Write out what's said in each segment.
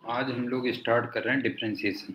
आज हम लोग स्टार्ट कर रहे हैं डिफरेंशिएशन।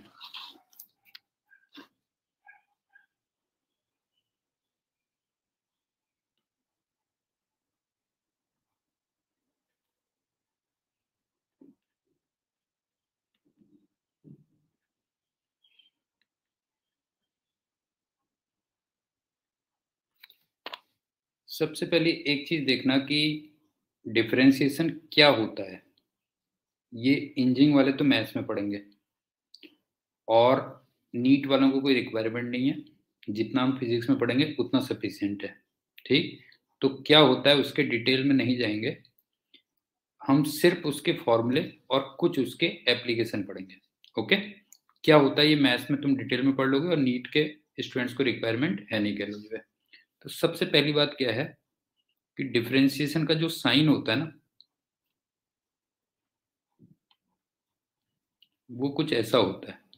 सबसे पहले एक चीज देखना कि डिफरेंशिएशन क्या होता है। ये इंजीनियरिंग वाले तो मैथ्स में पढ़ेंगे और नीट वालों को कोई रिक्वायरमेंट नहीं है। जितना हम फिजिक्स में पढ़ेंगे उतना सफिशिएंट है। ठीक, तो क्या होता है उसके डिटेल में नहीं जाएंगे, हम सिर्फ उसके फॉर्मूले और कुछ उसके एप्लीकेशन पढ़ेंगे। ओके, क्या होता है ये मैथ्स में तुम डिटेल में पढ़ लोगे और नीट के स्टूडेंट्स को रिक्वायरमेंट है नहीं कह लोगे। तो सबसे पहली बात क्या है कि डिफरेंशिएशन का जो साइन होता है ना, वो कुछ ऐसा होता है।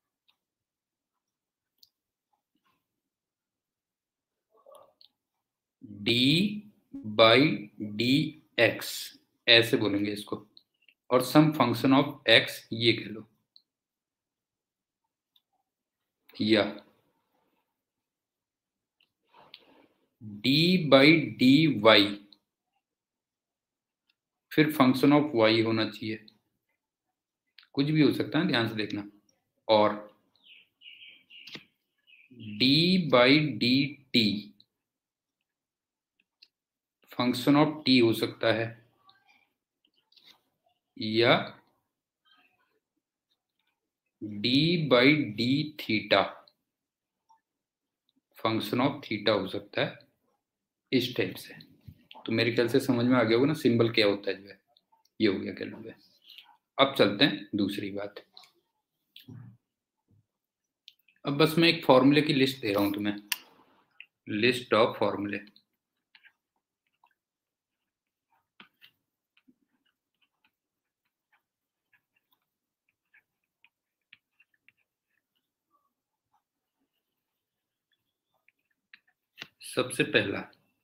डी बाई डी एक्स ऐसे बोलेंगे इसको, और सम फंक्शन ऑफ एक्स ये कह लो, या डी बाई डी वाई, फिर फंक्शन ऑफ वाई होना चाहिए। कुछ भी हो सकता है, ध्यान से देखना। और d by d t function of t हो सकता है, या d by d theta function of theta हो सकता है, इस टाइप से। तो मेरे ख्याल से समझ में आ गया होगा ना सिंबल क्या होता है जो है। ये हो गया कह लो। अब चलते हैं दूसरी बात। अब बस मैं एक फॉर्मूले की लिस्ट दे रहा हूं तुम्हें, लिस्ट ऑफ फॉर्मूले। सबसे पहला,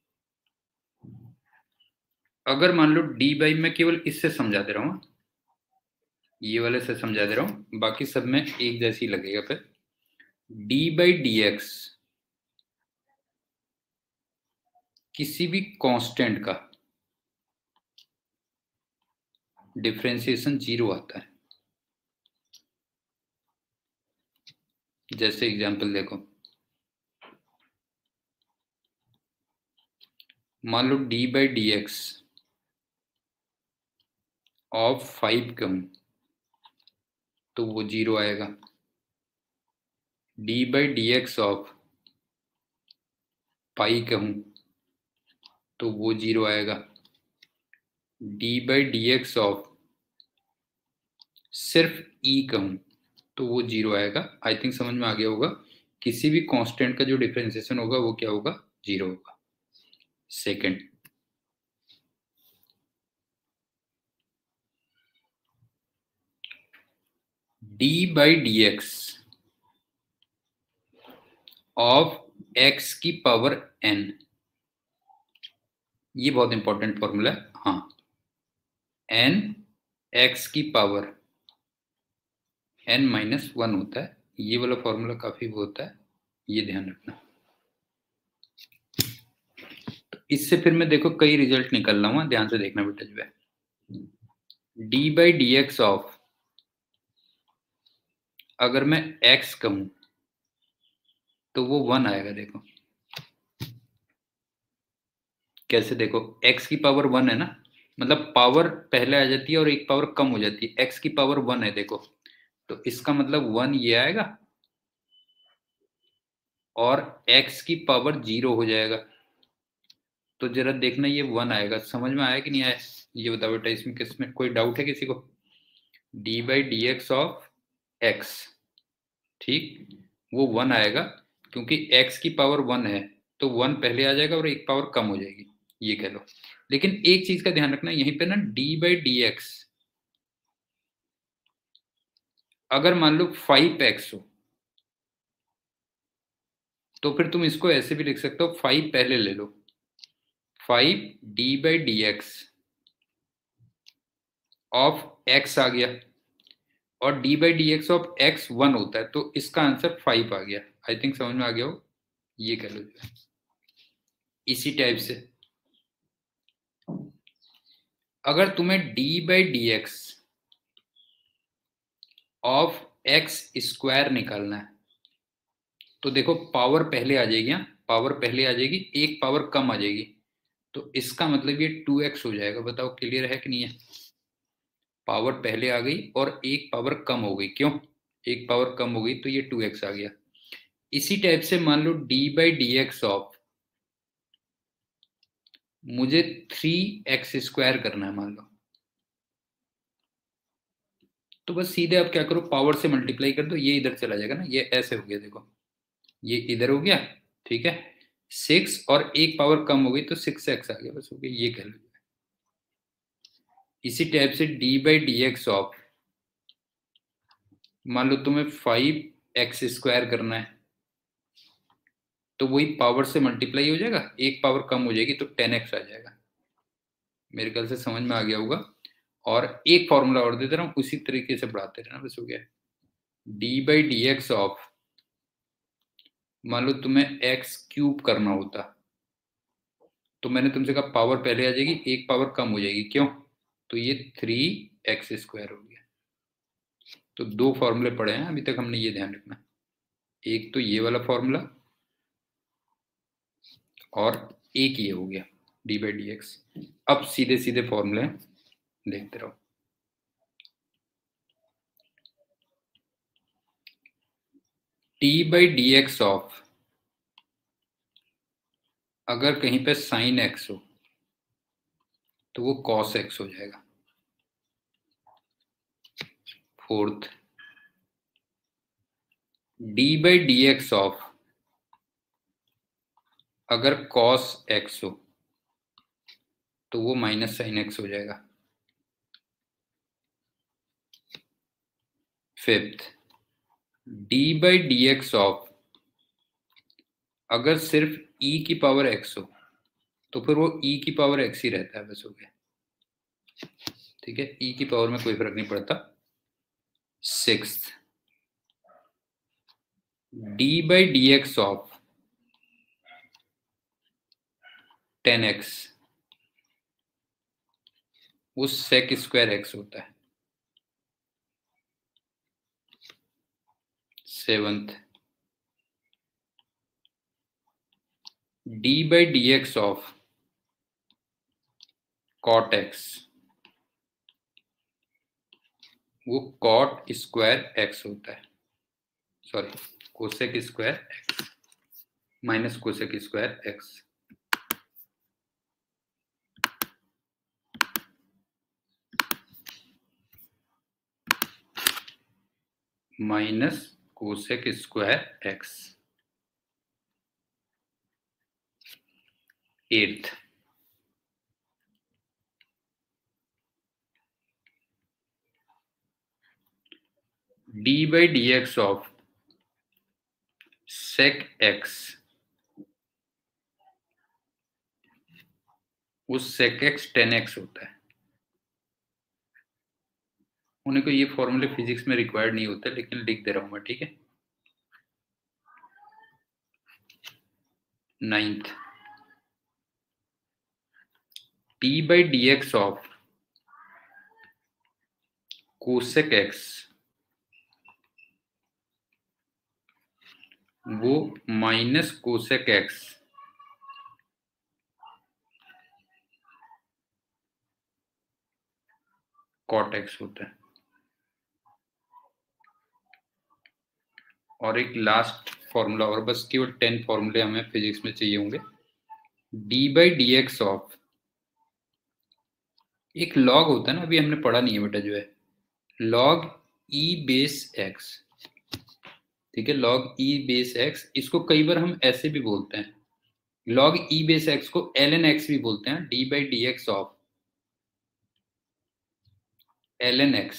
अगर मान लो डी बाई, मैं केवल इससे समझा दे रहा हूं, ये वाले से समझा दे रहा हूं, बाकी सब में एक जैसी लगेगा। फिर डी बाई डी एक्स किसी भी कांस्टेंट का डिफरेंशिएशन जीरो आता है। जैसे एग्जांपल देखो, मान लो d by d x of 5 कहूं तो वो जीरो आएगा। D by d x of pi कहूं तो वो जीरो आएगा। D by d x of सिर्फ ई कहूं तो वो जीरो आएगा। आई थिंक समझ में आ गया होगा, किसी भी कांस्टेंट का जो डिफरेंशिएशन होगा वो क्या होगा, जीरो होगा। Second, d by d x of x की पावर एन, ये बहुत इंपॉर्टेंट फॉर्मूला है। हाँ, एन एक्स की पावर एन माइनस वन होता है। ये वाला फॉर्मूला काफी वो होता है, ये ध्यान रखना। तो इससे फिर मैं देखो कई रिजल्ट निकल रहा हूँ, ध्यान से देखना बेटा जो है। D by d x of, अगर मैं x कहूं तो वो वन आएगा। देखो कैसे, देखो x की पावर वन है ना, मतलब पावर पहले आ जाती है और एक पावर कम हो जाती है। x की पावर वन है देखो, तो इसका मतलब वन ये आएगा और x की पावर जीरो हो जाएगा। तो जरा देखना ये वन आएगा। समझ में आया कि नहीं आया, ये बताओ बेटा। इसमें किसमें कोई डाउट है किसी को? D by d x of x, ठीक, वो वन आएगा क्योंकि x की पावर वन है, तो वन पहले आ जाएगा और एक पावर कम हो जाएगी, ये कह लो। लेकिन एक चीज का ध्यान रखना यहीं पे ना, डी बाई डी एक्स अगर मान लो 5x हो तो फिर तुम इसको ऐसे भी लिख सकते हो, 5 पहले ले लो, 5 d by d x of x आ गया, और d by d x of x 1 होता है, तो इसका आंसर 5 आ गया। आई थिंक समझ में आ गया हो, ये कह लो। इसी टाइप से अगर तुम्हें d by d x of x square निकालना है, तो देखो पावर पहले आ जाएगी, पावर पहले आ जाएगी, एक पावर कम आ जाएगी, तो इसका मतलब ये 2x हो जाएगा। बताओ क्लियर है कि नहीं है? पावर पहले आ गई और एक पावर कम हो गई, क्यों? एक पावर कम हो गई तो ये 2x आ गया। इसी टाइप से मान लो d by d x of, मुझे 3x स्क्वायर करना है मान लो, तो बस सीधे आप क्या करो, पावर से मल्टीप्लाई कर दो, ये इधर चला जाएगा ना, ये ऐसे हो गया, देखो ये इधर हो गया, ठीक है। 6 और एक पावर कम हो गई तो 6x आ गया, बस हो गया, ये कह लो। इसी टाइप से d by d x of, मान लो तुम्हें 5x स्क्वायर करना है, तो वही पावर से मल्टीप्लाई हो जाएगा, एक पावर कम हो जाएगी तो 10x आ जाएगा। मेरे ख्याल से समझ में आ गया होगा। और एक फॉर्मूला और दे दे रहा हूं, उसी तरीके से बढ़ाते रहना, बस हो गया। D by d x of, मान लो तुम्हें एक्स क्यूब करना होता, तो मैंने तुमसे कहा पावर पहले आ जाएगी, एक पावर कम हो जाएगी, क्यों? तो ये 3x स्क्वायर हो गया। तो दो फॉर्मूले पढ़े हैं अभी तक हमने, ये ध्यान रखना। एक तो ये वाला फॉर्मूला और एक ये हो गया डी बाई डी एक्स। अब सीधे सीधे फॉर्मूले देखते रहो। T by d x of, अगर कहीं पे साइन एक्स हो तो वो कॉस एक्स हो जाएगा। Fourth, d by d x of, अगर कॉस एक्स हो तो वो माइनस साइन एक्स हो जाएगा। Fifth, d by d x of, अगर सिर्फ ई की पावर एक्स हो तो फिर वो ई की पावर एक्स ही रहता है, बस हो गया, ठीक है। ई की पावर में कोई फर्क नहीं पड़ता। Sixth, d by d x of 10x, वो सेक स्क्वायर एक्स होता है। Seventh, d by d x of cot x, वो कॉट स्क्वायर एक्स होता है, sorry cosec square x minus cosec square x. Minus cosec square x. Eighth, d by d x of sec x, वो sec x 10x होता है। उन्हें को ये फॉर्मूले फिजिक्स में रिक्वायर्ड नहीं होता, लेकिन लिख दे रहा हूं मैं, ठीक है। Ninth, d by d x of cosec x, वो minus cosec x cot x होता है। और एक लास्ट फॉर्मूला और, बस केवल 10 फॉर्मूले हमें फिजिक्स में चाहिए होंगे। D by d x of, एक लॉग होता है ना, अभी हमने पढ़ा नहीं है बेटा, जो है लॉग ई बेस एक्स, ठीक है। लॉग ई बेस एक्स, इसको कई बार हम ऐसे भी बोलते हैं, लॉग ई बेस एक्स को ln एक्स भी बोलते हैं। D by d x of ln x,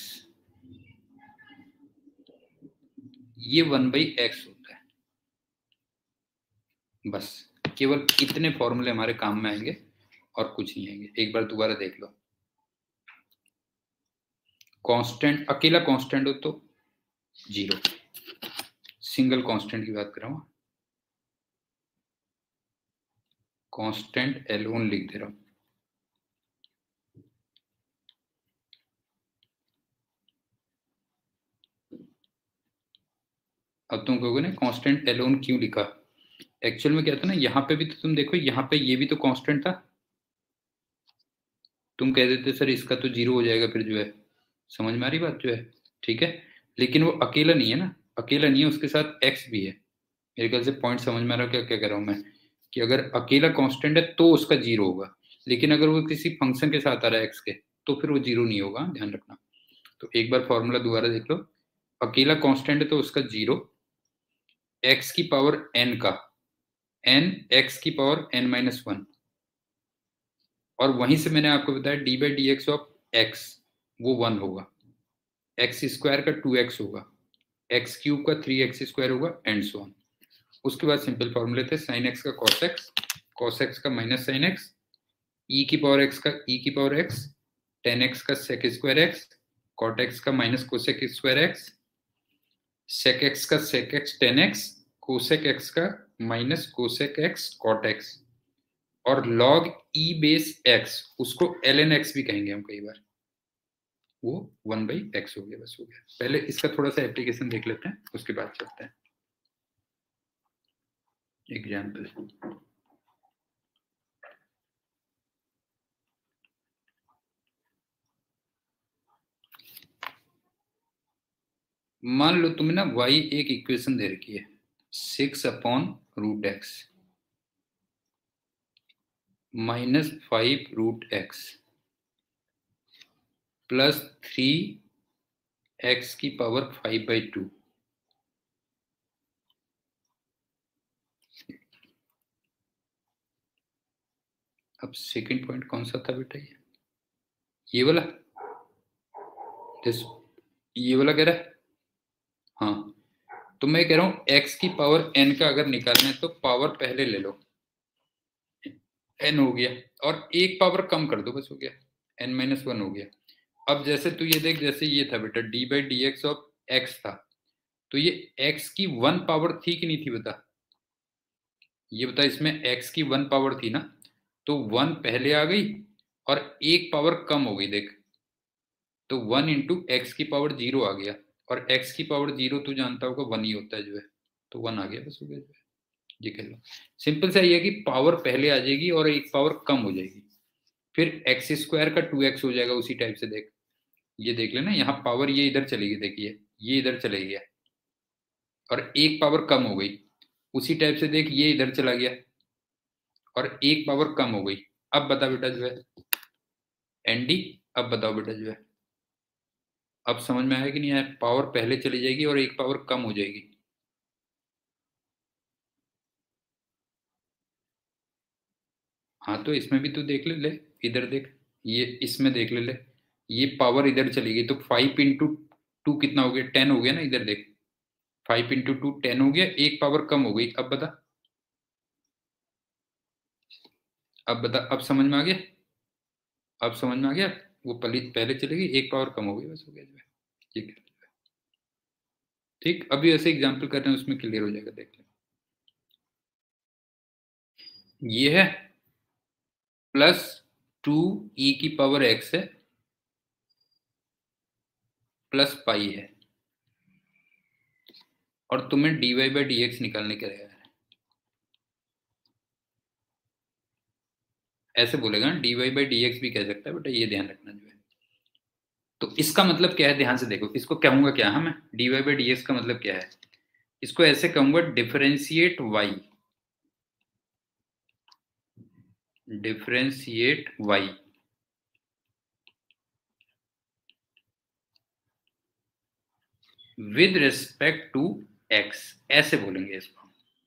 ये 1/x होता है। बस केवल इतने फॉर्मूले हमारे काम में आएंगे और कुछ नहीं आएंगे। एक बार दोबारा देख लो। कांस्टेंट, अकेला कांस्टेंट हो तो 0, सिंगल कांस्टेंट की बात कर रहा हूं, कांस्टेंट L1 लिख दे रहा हूं। अब तुम कहोगे ना कांस्टेंट L1 क्यों लिखा? एक्चुअल में क्या था ना, यहाँ पे भी तो तुम देखो, यहाँ पे ये भी तो कांस्टेंट था, तुम कह देते सर इसका तो 0 हो जाएगा फिर जो है, समझ में आ रही बात जो है, ठीक है। लेकिन वो अकेला नहीं है ना, अकेला नहीं है, उसके साथ x भी है। मेरे ख्याल से पॉइंट समझ में आ रहा, क्या क्या कर रहा हूं मैं, कि अगर अकेला कांस्टेंट है तो उसका 0 होगा, लेकिन अगर वो किसी फंक्शन के साथ आ रहा है x के, तो फिर वो 0 नहीं होगा, ध्यान रखना। तो एक बार फॉर्मूला दोबारा देख लो, अकेला कांस्टेंट है तो उसका 0, x की पावर n का n, x की पावर n-1, और वहीं से मैंने आपको बताया d by d x of x वो 1 होगा, एक्स स्क्वायर का 2x होगा, एक्स क्यूब का 3x² होगा, एंड सो ऑन। उसके बाद सिंपल फॉर्मूले थे, साइन एक्स का कॉस एक्स, कॉस एक्स का माइनस साइन एक्स, ई की पावर एक्स का ई की पावर एक्स, टेन एक्स का sec square x, cot x का minus cosec square x, sec x का sec x tan x, cosec x का minus cosec x cot x, और log e base x, उसको ln x भी कहेंगे हम कई बार, वो 1/x हो गया, बस हो गया। पहले इसका थोड़ा सा एप्लीकेशन देख लेते हैं, उसके बाद चलते हैं एग्जाम्पल। मान लो तुम्हें ना y एक इक्वेशन दे रखी है 6/√x minus 5√x plus 3x की पावर 5/2। अब सेकंड पॉइंट कौन सा था बेटा, ये वाला, ये वाला कह रहा है, हाँ। तो मैं कह रहा हूं x की पावर n का अगर निकालना है तो पावर पहले ले लो, n हो गया, और एक पावर कम कर दो, बस हो गया, n-1 हो गया। अब जैसे तू ये देख, जैसे ये था बेटा d by d x of x था, तो ये x की 1 पावर थी कि नहीं थी बता, ये बता, इसमें x की 1 पावर थी ना, तो 1 पहले आ गई और एक पावर कम हो गई, देख, तो 1 इंटू एक्स की पावर 0 आ गया, और x की पावर 0 तू जानता होगा 1 ही होता है जो है, तो 1 आ गया, बस हो गया जो है, ये कह लो। सिंपल सा ये है कि पावर पहले आ जाएगी और एक पावर कम हो जाएगी, फिर x² का 2x हो जाएगा, उसी टाइप से देख, ये देख लेना, यहाँ पावर ये इधर चली गई, देखिए ये इधर चले गया और एक पावर कम हो गई, उसी टाइप से देख ये इधर चला गया और एक पावर कम हो गई। अब बता बेटा जो है एनडी, अब बताओ बेटा जो है, अब समझ में आया कि नहीं आया, पावर पहले चली जाएगी और एक पावर कम हो जाएगी। हाँ तो इसमें भी तू देख ले, इधर देख, ये इसमें देख ले, ये पावर इधर चली गई, तो 5 × 2 कितना हो गया, 10 हो गया ना, इधर देख 5 × 2 10 हो गया, एक पावर कम हो गई। अब बता, अब बता, अब समझ में आ गया, अब समझ में आ गया, वो पहले चली गई, एक पावर कम हो गई, बस हो गया जो है, ठीक है। ठीक, अभी ऐसे एग्जाम्पल कर रहे हैं, उसमें क्लियर हो जाएगा, देख ले। ये है +2e की पावर x है प्लस पाई है, और तुम्हें dy बाई डी एक्स निकालने के रहेगा, ऐसे बोलेगा ना, dy बाई डी एक्स भी कह सकता है बेटा, ये ध्यान रखना जो है। तो इसका मतलब क्या है, ध्यान से देखो, इसको कहूंगा क्या, हाँ मैं dy बाई डी एक्स का मतलब क्या है, इसको ऐसे कहूंगा differentiate y, differentiate y with respect to x, ऐसे बोलेंगे इसको,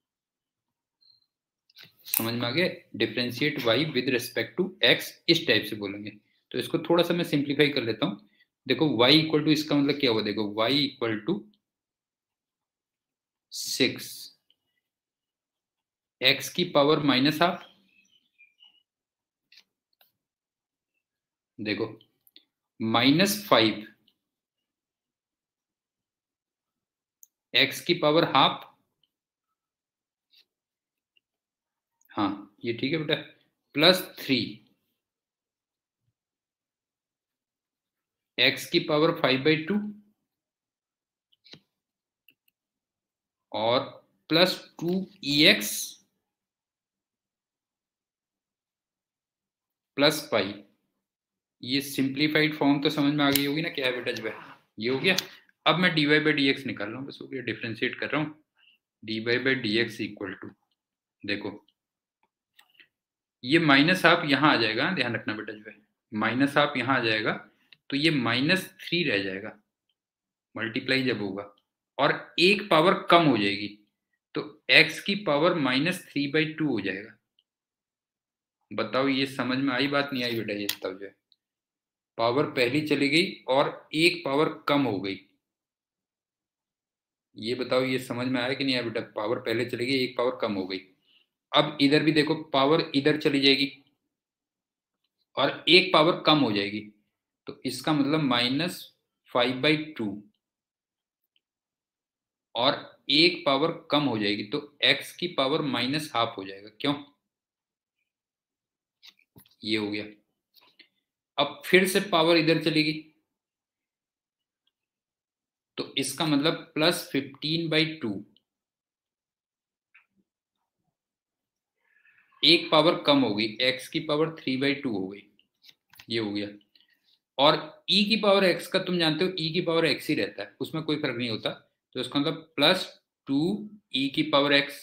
समझ में आ गया, differentiate y with respect to x, इस टाइप से बोलेंगे। तो इसको थोड़ा सा मैं सिंप्लीफाई कर लेता हूं, देखो y इक्वल टू, इसका मतलब क्या हुआ, देखो y इक्वल टू 6 x की पावर -12, देखो -5 एक्स की पावर हाफ, हाँ ये ठीक है बेटा, प्लस 3 एक्स की पावर 5/2 और प्लस 2 EX प्लस पाई। ये सिंप्लीफाइड फॉर्म तो समझ में आ गई होगी ना क्या है बेटा, जब ये हो गया। अब मैं dy/dx निकाल रहा हूँ, बस हो गया, डिफ्रेंशिएट कर रहा हूँ। dy/dx इक्वल टू, देखो ये माइनस हाफ यहाँ आ जाएगा, ध्यान रखना बेटा, जो है माइनस हाफ यहाँ आ जाएगा, तो ये -3 रह जाएगा मल्टीप्लाई जब होगा, और एक पावर कम हो जाएगी, तो x की पावर -3/2 हो जाएगा। बताओ ये समझ में आई बात, नहीं आई बेटा? ये तब जो है पावर पहली चली गई और एक पावर कम हो गई। ये बताओ ये समझ में आया कि नहीं आया बेटा? पावर पहले चली गई, एक पावर कम हो गई। अब इधर भी देखो, पावर इधर चली जाएगी और एक पावर कम हो जाएगी, तो इसका मतलब -5/2 और एक पावर कम हो जाएगी, तो x की पावर -हाफ हो जाएगा। क्यों? ये हो गया। अब फिर से पावर इधर चलेगी, तो इसका मतलब +15/2, एक पावर कम हो गई, x की पावर 3/2 हो गई। ये हो गया। और e की पावर x का तुम जानते हो, e की पावर x ही रहता है, उसमें कोई फर्क नहीं होता, तो इसका मतलब +2 e की पावर x।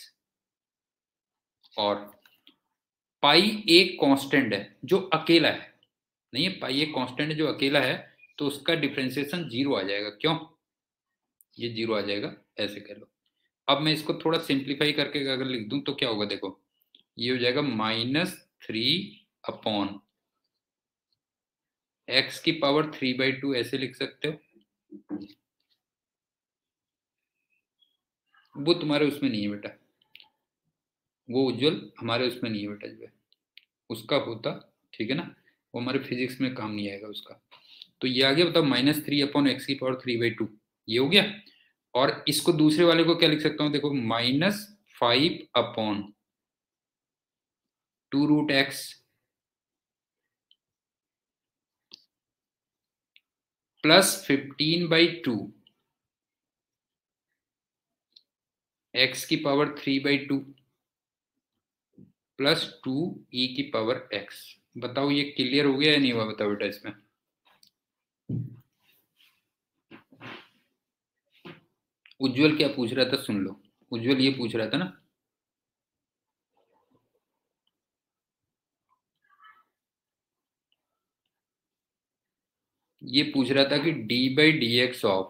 और पाई एक कांस्टेंट है जो अकेला है, नहीं है, पाई एक कांस्टेंट है जो अकेला है, तो उसका डिफरेंशिएशन 0 आ जाएगा। क्यों? ये 0 आ जाएगा, ऐसे कह लो। अब मैं इसको थोड़ा सिंप्लीफाई करके अगर लिख दूं तो क्या होगा, देखो ये हो जाएगा -3 x की पावर 3/2, ऐसे लिख सकते हो। वो तुम्हारे उसमें नहीं है बेटा, वो उज्जवल हमारे उसमें नहीं है बेटा, जो है उसका होता, ठीक है ना, वो हमारे फिजिक्स में काम नहीं आएगा उसका। तो ये आ गया, बताओ -3/x की पावर 3/2, ये हो गया। और इसको दूसरे वाले को क्या लिख सकता हूँ, देखो -5/2√x +15/2 x की पावर 3/2 +2 e की पावर x। बताओ ये क्लियर हो गया या नहीं हुआ? बताओ बेटा इसमें। उज्जवल क्या पूछ रहा था, सुन लो। उज्जवल ये पूछ रहा था ना, ये पूछ रहा था कि d/dx ऑफ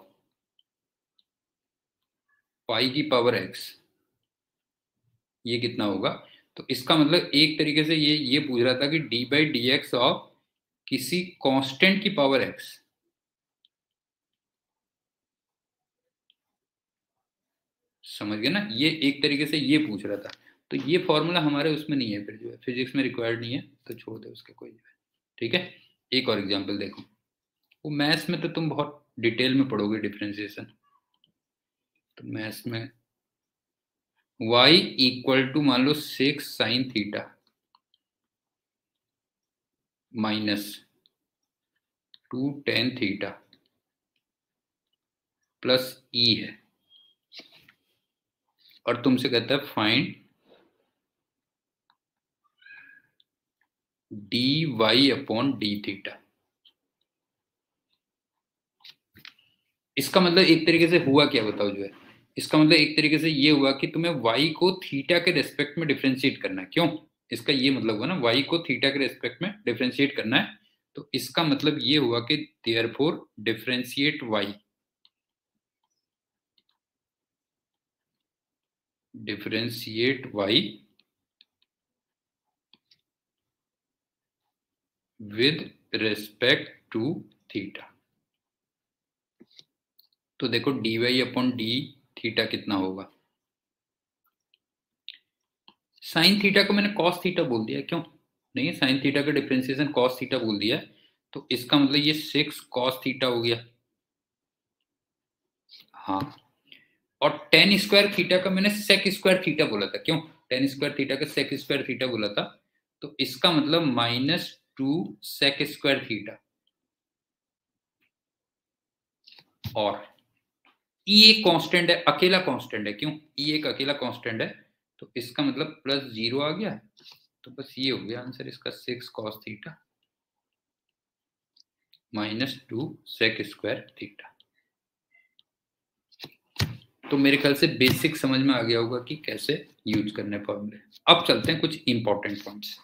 पाई की पावर x ये कितना होगा। तो इसका मतलब एक तरीके से ये पूछ रहा था कि d/dx ऑफ किसी कांस्टेंट की पावर x। समझ गए ना, ये एक तरीके से ये पूछ रहा था। तो ये फॉर्मूला हमारे उसमें नहीं है, फिर जो है फिजिक्स में रिक्वायर्ड नहीं है, तो छोड़ दे उसके, कोई जो है। ठीक है, एक और एग्जांपल देखो। वो मैथ्स में तो तुम बहुत डिटेल में पढ़ोगे डिफरेंशिएशन, तो मैथ्स में y इक्वल टू मान लो 6 sin theta -2 tan theta plus e है, और तुमसे कहता है फाइंड dy/d थीटा। इसका मतलब एक तरीके से हुआ क्या, बताओ जो है, इसका मतलब एक तरीके से ये हुआ कि तुम्हें y को थीटा के रेस्पेक्ट में डिफरेंशिएट करना है। क्यों? इसका ये मतलब हुआ ना, y को थीटा के रेस्पेक्ट में डिफरेंशिएट करना है, तो इसका मतलब ये हुआ कि therefore differentiate y, differentiate y with respect to theta. तो देखो dy/d थीटा कितना होगा। साइन थीटा को मैंने कॉस थीटा बोल दिया, क्यों नहीं है, साइन थीटा का डिफरेंशिएशन कॉस थीटा बोल दिया, तो इसका मतलब ये 6 cos थीटा हो गया। हाँ, और टेन स्क्वायर थीटा का मैंने सेक स्क्वायर थीटा बोला था, क्यों टेन स्क्वायर थीटा का सेक स्क्वायर थीटा बोला था, तो इसका मतलब -2 सेक स्क्वायर थीटा। और ई एक कांस्टेंट है, अकेला कांस्टेंट है, क्यों ई एक अकेला कांस्टेंट है, तो इसका मतलब +0 आ गया। तो बस ये हो गया आंसर इसका, 6 cos theta -2 sec square theta. तो मेरे ख्याल से बेसिक समझ में आ गया होगा कि कैसे यूज करने फॉर्मूले। अब चलते हैं कुछ इंपॉर्टेंट पॉइंट्स।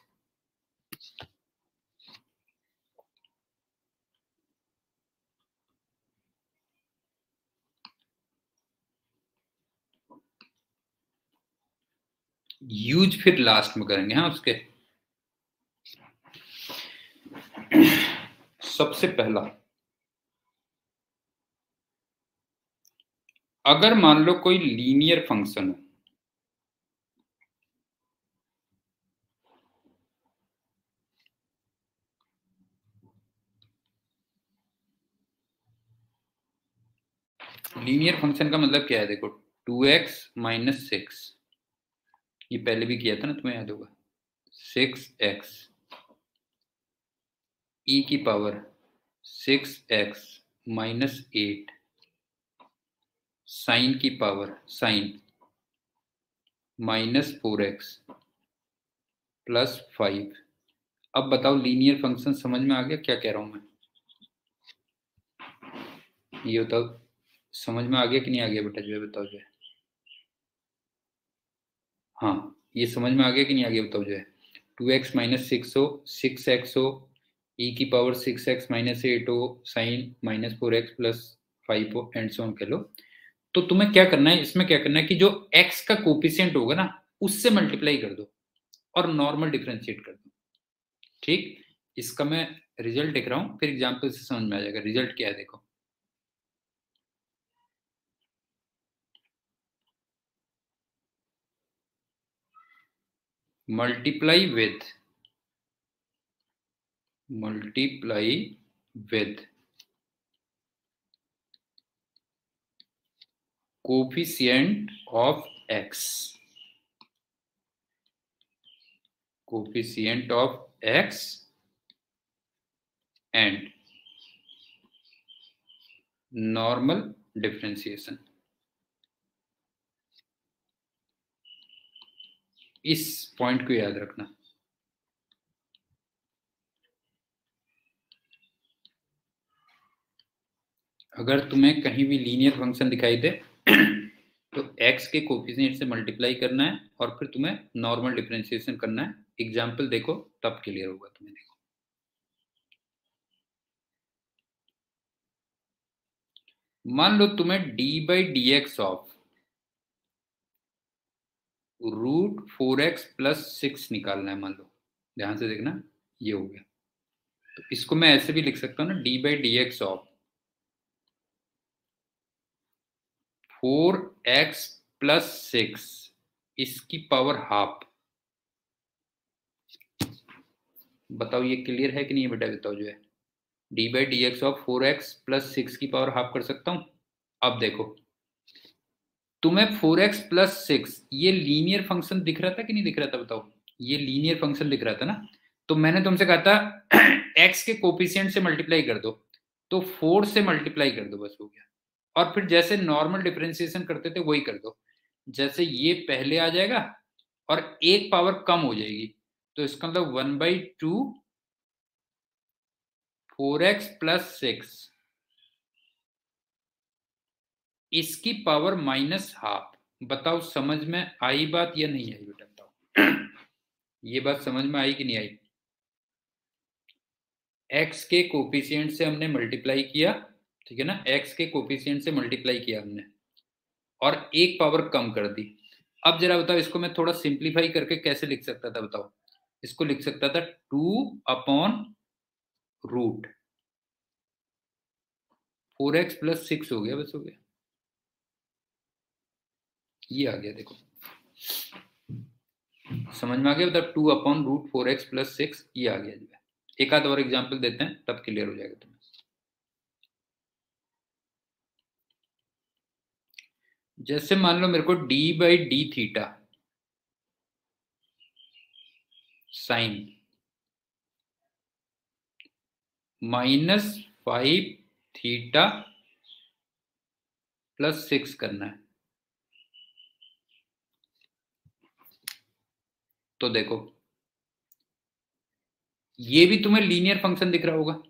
यूज फिर लास्ट में करेंगे, हाँ उसके। सबसे पहला, अगर मान लो कोई लीनियर फंक्शन हो, लीनियर फंक्शन का मतलब क्या है, देखो 2x - 6, ये पहले भी किया था ना, तुम्हें याद होगा, 6x e की पावर 6x - 8 साइन की पावर साइन -4x + 5। अब बताओ लीनियर फंक्शन समझ में आ गया क्या कह रहा हूं मैं? ये बताओ समझ में आ गया कि नहीं आ गया बेटा, जो है बताओ जो है। हाँ ये समझ में आ गया कि नहीं आ गया बताओ जो है। 2x - 6 हो, 6x हो, e की पावर 6x - 8 हो, साइन -4x + 5 हो, एंड सो ऑन कह लो। तो तुम्हें क्या करना है, इसमें क्या करना है कि जो x का कोफिशिएंट होगा ना, उससे मल्टीप्लाई कर दो और नॉर्मल डिफरेंशिएट कर दो। ठीक, इसका मैं रिजल्ट देख रहा हूं, फिर एग्जाम्पल से समझ में आ जाएगा रिजल्ट क्या है। देखो multiply with coefficient of x, coefficient of x and normal differentiation. इस पॉइंट को याद रखना। अगर तुम्हें कहीं भी लीनियर फंक्शन दिखाई दे तो x के कोफिशिएंट से मल्टीप्लाई करना है और फिर तुम्हें नॉर्मल डिफरेंशिएशन करना है। एग्जाम्पल देखो तब क्लियर होगा तुम्हें। देखो मान लो तुम्हें d/dx ऑफ √4x + 6 निकालना है, मान लो, ध्यान से देखना, ये हो गया। तो इसको मैं ऐसे भी लिख सकता हूँ ना, d/dx ऑफ 4x + 6 इसकी पावर हाफ। बताओ ये क्लियर है कि नहीं बेटा, बताओ जो है। d/dx ऑफ 4x + 6 की पावर हाफ कर सकता हूं। अब देखो तुम्हें 4x + 6 ये लीनियर फंक्शन दिख रहा था कि नहीं दिख रहा था, बताओ। ये लीनियर फंक्शन दिख रहा था ना, तो मैंने तुमसे कहा था x के कोफिशिएंट से मल्टीप्लाई कर दो, तो 4 से मल्टीप्लाई कर दो, बस हो गया। और फिर जैसे नॉर्मल डिफरेंशिएशन करते थे वही कर दो, जैसे ये पहले आ जाएगा और एक पावर कम हो जाएगी, तो इसका मतलब 1/2 4x + 6 इसकी पावर -हाफ। बताओ समझ में आई बात या नहीं आई बेटा, बताओ ये बात समझ में आई कि नहीं आई? x के कोफिशिएंट से हमने मल्टीप्लाई किया, ठीक है ना, x के कोफिशिएंट से मल्टीप्लाई किया हमने और एक पावर कम कर दी। अब जरा बताओ इसको मैं थोड़ा सिंप्लीफाई करके कैसे लिख सकता था, बताओ। इसको लिख सकता था 2/√4x + 6 हो गया, बस हो गया, ये आ गया। देखो समझ में आ गया, मतलब 2/√4x + 6 ये आ गया जो है। एक आध और एग्जाम्पल देते हैं तब क्लियर हो जाएगा तुम्हें। जैसे मान लो मेरे को d/d θ साइन -5 θ + 6 करना है। तो देखो ये भी तुम्हें लीनियर फंक्शन दिख रहा होगा।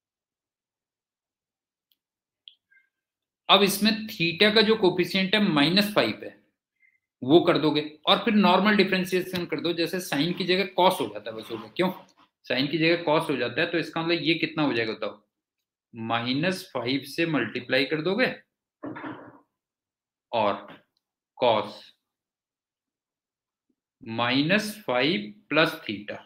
अब इसमें थीटा का जो कोफिशिएंट है -5 है, वो कर दोगे और फिर नॉर्मल डिफरेंशिएशन कर दो। जैसे साइन की जगह कॉस हो जाता है, बस हो गया। क्यों साइन की जगह कॉस हो जाता है? तो इसका मतलब ये कितना हो जाएगा बताओ? -5 से मल्टीप्लाई कर दोगे और कॉस -5 + θ।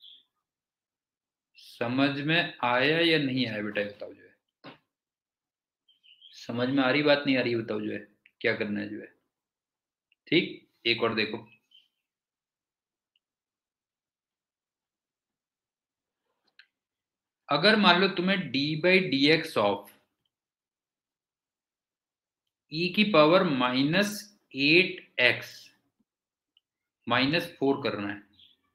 समझ में आया या नहीं आया बेटा? बताओ जो है, समझ में आ रही बात, नहीं आ रही बताओ जो है, क्या करना है जो है। ठीक, एक और देखो। अगर मान लो तुम्हें d/dx ऑफ e की पावर -8x -4 करना है,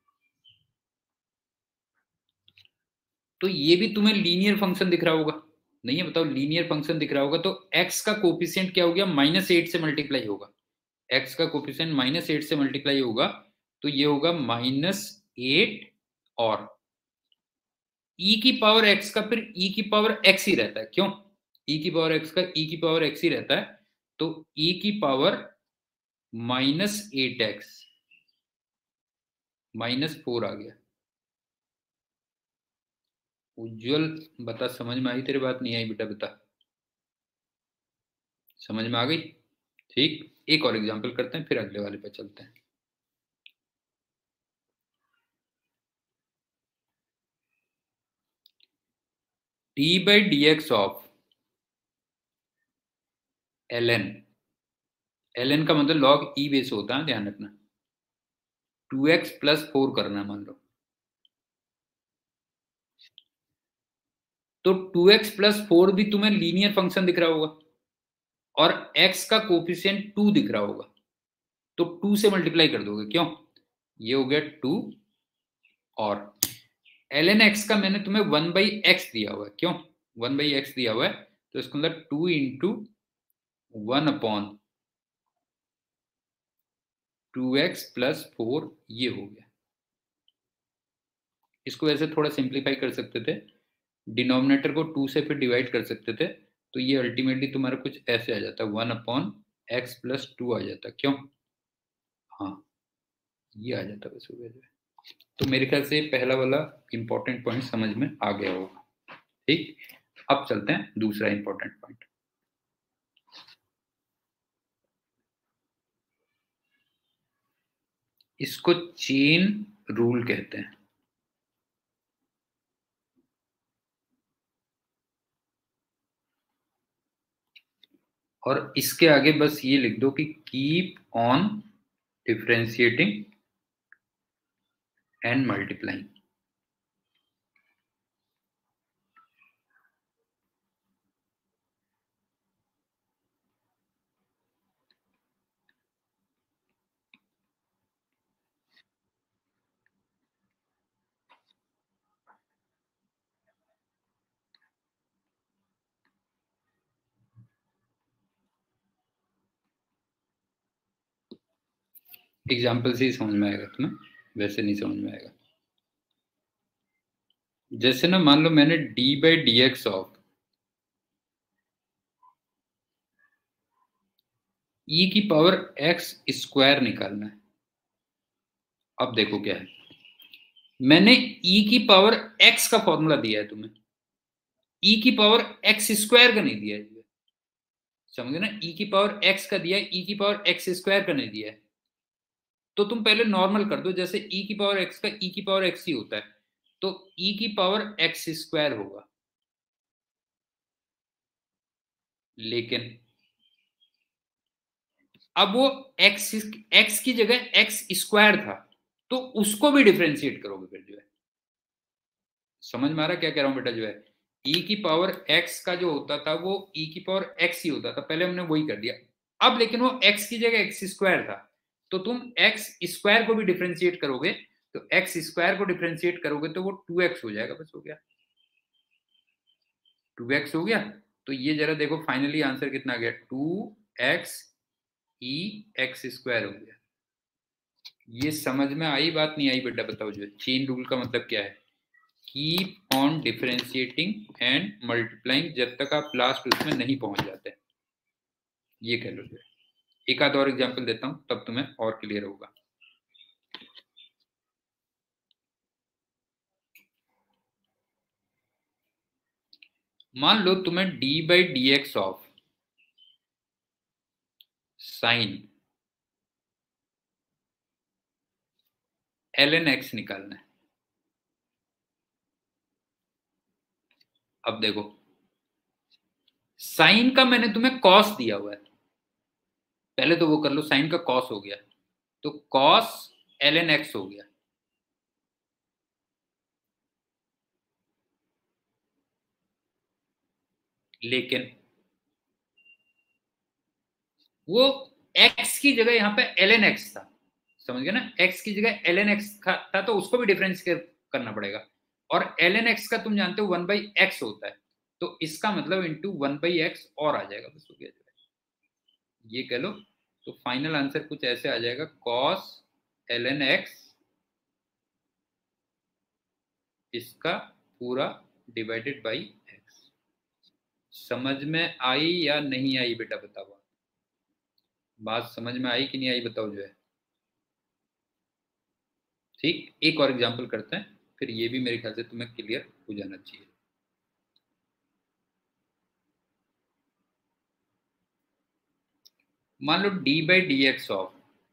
तो ये भी तुम्हें लीनियर फंक्शन दिख रहा होगा, नहीं है? बताओ, लीनियर फंक्शन दिख रहा होगा तो x का कोफिशिएंट क्या हो गया? -8 से मल्टीप्लाई होगा। x का कोफिशिएंट -8 से मल्टीप्लाई होगा तो ये होगा -8 और e की पावर x का फिर e की पावर x ही रहता है। क्यों? e की पावर x का e की पावर x ही रहता है, तो e की पावर -8x -4 आ गया। उज्जवल बता, समझ में आई तेरी बात? नहीं आई बेटा? बता, समझ में आ गई? ठीक, एक और एग्जांपल करते हैं फिर अगले वाले पे चलते हैं। d/dx ऑफ ln, ln का मतलब log e बेस होता है, ध्यान रखना। 2x + 4 करना है मान लो, तो 2x + 4 भी तुम्हें लीनियर फंक्शन दिख रहा होगा और x का कोफिशिएंट 2 दिख रहा होगा, तो 2 से मल्टीप्लाई कर दोगे। क्यों? ये हो गया 2 और ln x का मैंने तुम्हें 1/x दिया हुआ है। क्यों 1/x दिया हुआ है? तो इसका मतलब 2 × 1/2x + 4 ये हो गया। इसको वैसे थोड़ा सिंप्लीफाई कर सकते थे, डिनोमिनेटर को 2 से फिर डिवाइड कर सकते थे, तो ये अल्टीमेटली तुम्हारा कुछ ऐसे आ जाता, 1/x + 2 आ जाता। क्यों? हाँ, ये आ जाता बस, हो गया। तो मेरे ख्याल से पहला वाला इंपॉर्टेंट पॉइंट समझ में आ गया होगा। ठीक, अब चलते हैं दूसरा इंपॉर्टेंट पॉइंट। इसको चेन रूल कहते हैं। और इसके आगे बस ये लिख दो कि keep on differentiating and multiplying. Example से ही समझ में आएगा तुम्हें, वैसे नहीं समझ में आएगा। जैसे ना मान लो मैंने d/dx ऑफ e की पावर x² निकालना है। अब देखो क्या है, मैंने e की पावर x का फॉर्मूला दिया है तुम्हें, e की पावर x² का नहीं दिया है। समझे ना? e की पावर x का दिया है, e की पावर x² का नहीं दिया है। तो तुम पहले नॉर्मल कर दो, जैसे e की पावर x का e की पावर x ही होता है, तो e की पावर x² होगा। लेकिन अब वो x की जगह x² था, तो उसको भी डिफरेंशिएट करोगे फिर जो है। समझ में आ रहा क्या कह रहा हूं बेटा? जो है e की पावर x का जो होता था वो e की पावर x ही होता था, पहले हमने वही कर दिया। अब लेकिन वो x की जगह एक्स स्क्वायर था, तो तुम एक्स स्क्वायर को भी डिफरेंशिएट करोगे, तो एक्स स्क्वायर को डिफरेंशिएट करोगे तो वो 2x हो जाएगा, बस हो गया, 2x हो गया। तो ये जरा देखो फाइनली आंसर कितना आ गया, 2x ई एक्स स्क्वायर हो गया। ये समझ में आई बात, नहीं आई बेटा बताओ। जो चेन रूल का मतलब क्या है, keep on differentiating and multiplying जब तक आप लास्ट उसमें नहीं पहुंच जाते, ये कह लो। एक आध और एग्जांपल देता हूं तब तुम्हें और क्लियर होगा। मान लो तुम्हें d by d x of sine ln x निकालना है। अब देखो साइन का मैंने तुम्हें कॉस दिया हुआ है, पहले तो वो कर लो, साइन का कॉस हो गया, तो कॉस ln x हो गया। लेकिन वो x की जगह यहाँ पे ln x था, समझ गए ना, x की जगह ln x था, तो उसको भी डिफरेंस करना पड़ेगा, और ln x का तुम जानते हो 1/x होता है, तो इसका मतलब इंटू 1/x और आ जाएगा, बस हो गया, ये कह लो। तो फाइनल आंसर कुछ ऐसे आ जाएगा, cos ln x इसका पूरा डिवाइडेड बाई x। समझ में आई या नहीं आई बेटा बताओ, बात समझ में आई कि नहीं आई बताओ जो है। ठीक, एक और एग्जांपल करते हैं, फिर ये भी मेरे ख्याल से तुम्हें क्लियर हो जाना चाहिए। मान लो d by d x of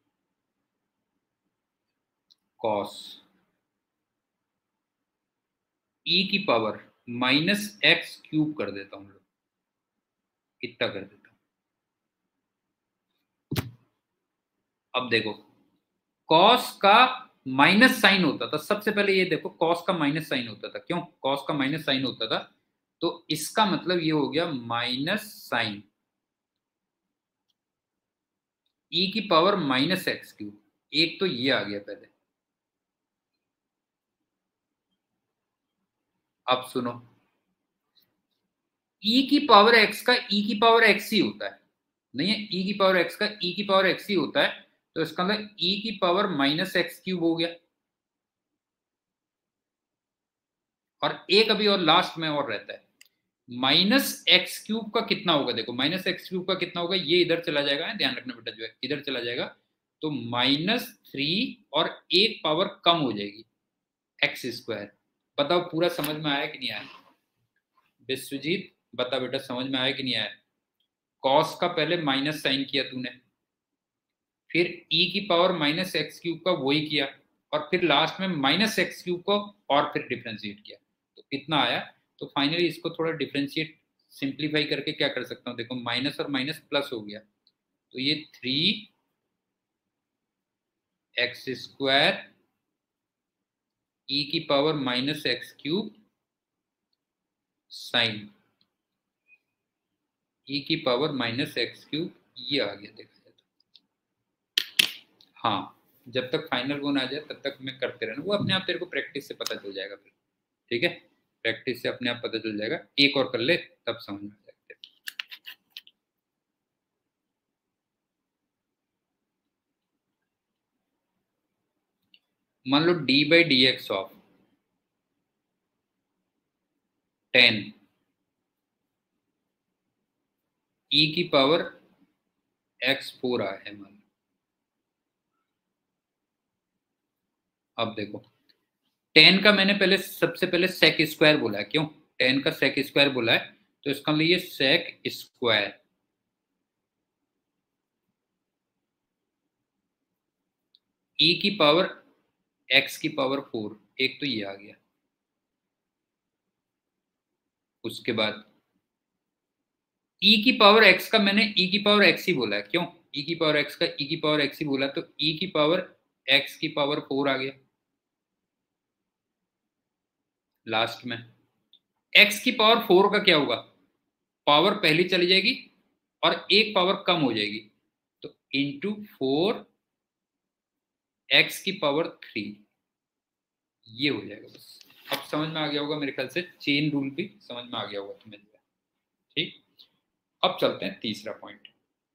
cos e की पावर माइनस एक्स क्यूब कर देता हूं, इतना कर देता हूं। अब देखो कॉस का माइनस साइन होता था, सबसे पहले ये देखो कॉस का माइनस साइन होता था, क्यों कॉस का माइनस साइन होता था, तो इसका मतलब ये हो गया माइनस साइन e की पावर माइनस एक्स क्यूब, एक तो ये आ गया पहले। अब सुनो, e की पावर x का e की पावर x ही होता है, नहीं है, e की पावर x का e की पावर x ही होता है, तो इसका मतलब e की पावर माइनस एक्स क्यूब हो गया, और एक अभी और लास्ट में और रहता है, माइनस एक्स क्यूब का कितना होगा, देखो माइनस एक्स क्यूब का कितना होगा, ये इधर चला जाएगा, ध्यान रखना बेटा, जो है इधर चला जाएगा, तो -3 और एक पावर कम हो जाएगी एक्स स्क्वायर। बताओ पूरा समझ में आया कि नहीं आया, विश्वजीत बता बेटा समझ में आया कि नहीं आया। कॉस का पहले माइनस साइन किया तूने, फिर e की पावर माइनस एक्स क्यूब का वही किया, और फिर लास्ट में माइनस एक्स क्यूब को और फिर डिफ्रेंशिएट किया, तो कितना आया। तो फाइनली इसको थोड़ा डिफ्रेंशिएट सिंप्लीफाई करके क्या कर सकता हूँ, देखो माइनस और माइनस प्लस हो गया, तो ये 3x स्क्वायर e की power minus x cube sine e की पावर माइनस एक्स क्यूब, ये आ गया देखा जाए तो। हाँ, जब तक फाइनल वन आ जाए तब तक मैं करते रहना, वो अपने आप तेरे को प्रैक्टिस से पता चल जाएगा फिर, ठीक है, प्रैक्टिस से अपने आप पता चल जाएगा, एक और कर ले तब समझ में आ जाएगा। मान लो d by d x of 10 e की पावर x4 आया है, मान लो। अब देखो 10 का मैंने पहले सबसे पहले सेक स्क्वायर बोला है, क्यों 10 का सेक स्क्वायर बोला है, तो इसका मतलब ये सेक स्क्वायर e की पावर x की पावर 4, एक तो ये आ गया, उसके बाद e की पावर x का मैंने e की पावर x ही बोला है, क्यों e की पावर x का e की पावर x ही बोला, तो e की पावर x की पावर 4 आ गया लास्ट में। x की पावर 4 का क्या होगा, पावर पहली चली जाएगी और एक पावर कम हो जाएगी, इंटू 4x की पावर 3, ये हो जाएगा। बस अब समझ में आ गया होगा मेरे ख्याल से, चेन रूल भी समझ में आ गया होगा तुम्हें। ठीक, अब चलते हैं तीसरा पॉइंट,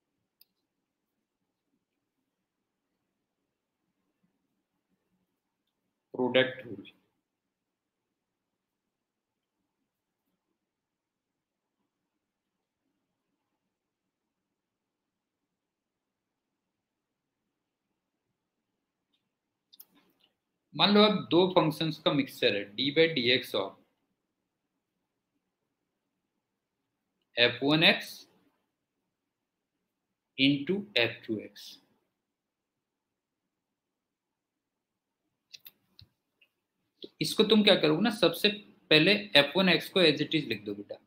प्रोडक्ट रूल। मान लो अब दो फंक्शंस का मिक्सचर है, d by d x of f1x into f2x। तो इसको तुम क्या करोगे ना, सबसे पहले f1x को एज इट इज लिख दो बेटा,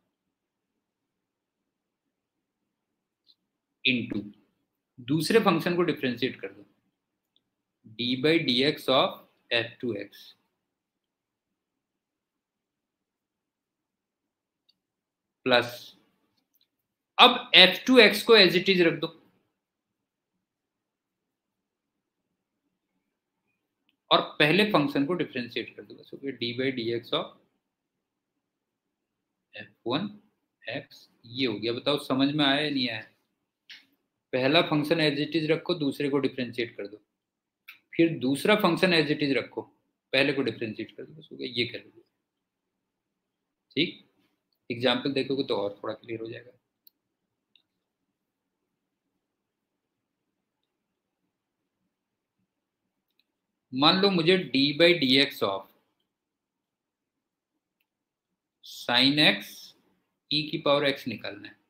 इंटू दूसरे फंक्शन को डिफ्रेंशिएट कर दो, d by d x of f2x plus, अब f2x को एज इट इज रख दो और पहले फंक्शन को डिफ्रेंशिएट कर दो, बस हो गया d by d x of f1x। ये हो गया। बताओ समझ में आया या नहीं आया? पहला फंक्शन एज इट इज रखो, दूसरे को डिफ्रेंशिएट कर दो, फिर दूसरा फंक्शन एज इट इज रखो, पहले को डिफ्रेंशिएट कर दो, बस हो गया। ये कर लो। ठीक, एग्जाम्पल देखोगे तो और थोड़ा क्लियर हो जाएगा। मान लो मुझे d by d x of sine x e की पावर एक्स निकालना है।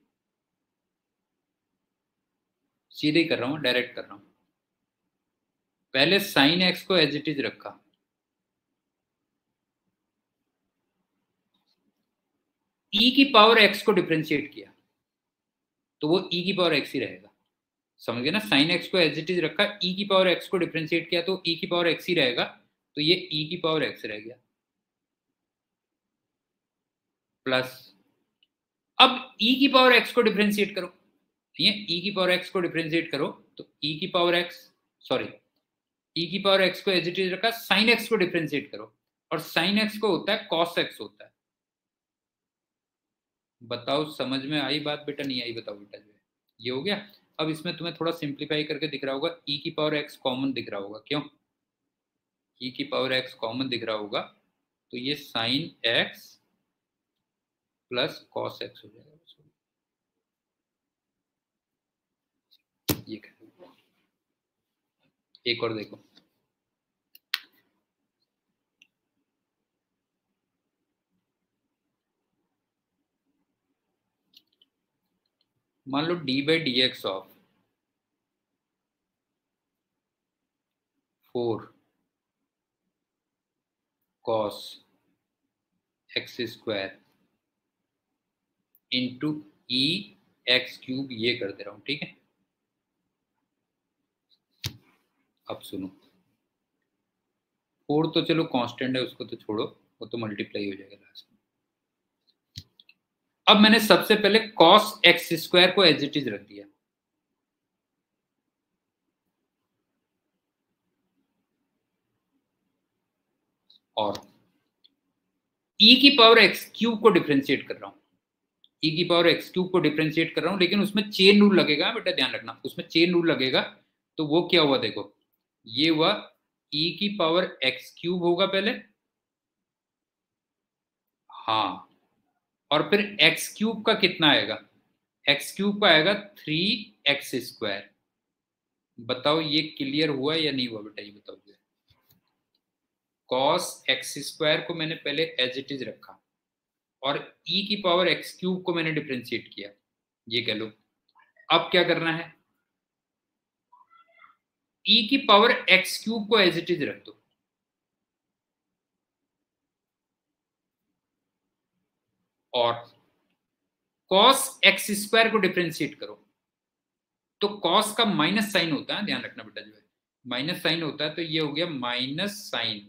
सीधे ही कर रहा हूं, डायरेक्ट कर रहा हूं। पहले साइन एक्स को एज इट इज रखा, ई की पावर एक्स को डिफ्रेंशिएट किया, तो वो ई की पावर एक्स ही रहेगा। समझ गए ना? साइन एक्स को एज इट इज रखा, ई की पावर एक्स को डिफ्रेंशिएट किया, तो ई की पावर एक्स ही रहेगा, तो ये ई की पावर एक्स रह गया। प्लस, अब ई की पावर एक्स को डिफ्रेंशिएट करो, ठीक है, ई की पावर एक्स को डिफ्रेंशिएट करो, तो ई की पावर एक्स, सॉरी, ई की पावर एक्स को एज इट इज रखा, साइन एक्स को डिफ्रेंशिएट करो, और साइन एक्स को होता है कॉस एक्स होता है। बताओ समझ में आई बात बेटा, नहीं आई? बताओ बेटा। जो है ये हो गया। अब इसमें तुम्हें थोड़ा सिंप्लीफाई करके दिख रहा होगा, ई की पावर एक्स कॉमन दिख रहा होगा, क्यों? ई की पावर एक्स कॉमन दिख रहा होगा, तो ये sine x plus cos x हो जाएगा। ये एक और देखो, मान लो d by d x of 4 cos x square into e x cube, ये कर दे रहा हूं, ठीक है। अब सुनो, 4 तो चलो कांस्टेंट है, उसको तो छोड़ो, वो तो मल्टीप्लाई हो जाएगा लास्ट में। अब मैंने सबसे पहले कॉस एक्स स्क्वायर को एज इट इज रख दिया, और ई की पावर एक्स क्यूब को डिफ्रेंशिएट कर रहा हूं, ई की पावर एक्स क्यूब को डिफ्रेंशिएट कर रहा हूं, लेकिन उसमें चेन रूल लगेगा बेटा, ध्यान रखना, उसमें चेन रूल लगेगा। तो वो क्या हुआ देखो, ये हुआ ई की पावर एक्स क्यूब होगा पहले, हाँ, और फिर एक्स क्यूब का कितना आएगा, एक्स क्यूब का आएगा 3x स्क्वायर। बताओ ये क्लियर हुआ या नहीं हुआ बेटा? ये बताओ। कॉस एक्स स्क्वायर को मैंने पहले एज इट इज रखा, और ई की पावर एक्स क्यूब को मैंने डिफ्रेंशिएट किया, ये कह लो। अब क्या करना है, ई की पावर एक्स क्यूब को एज इट इज रख दो, और कॉस एक्स स्क्वायर को डिफ्रेंशिएट करो। तो कॉस का माइनस साइन होता है, ध्यान रखना बेटा, जो है माइनस साइन होता है, तो ये हो गया माइनस साइन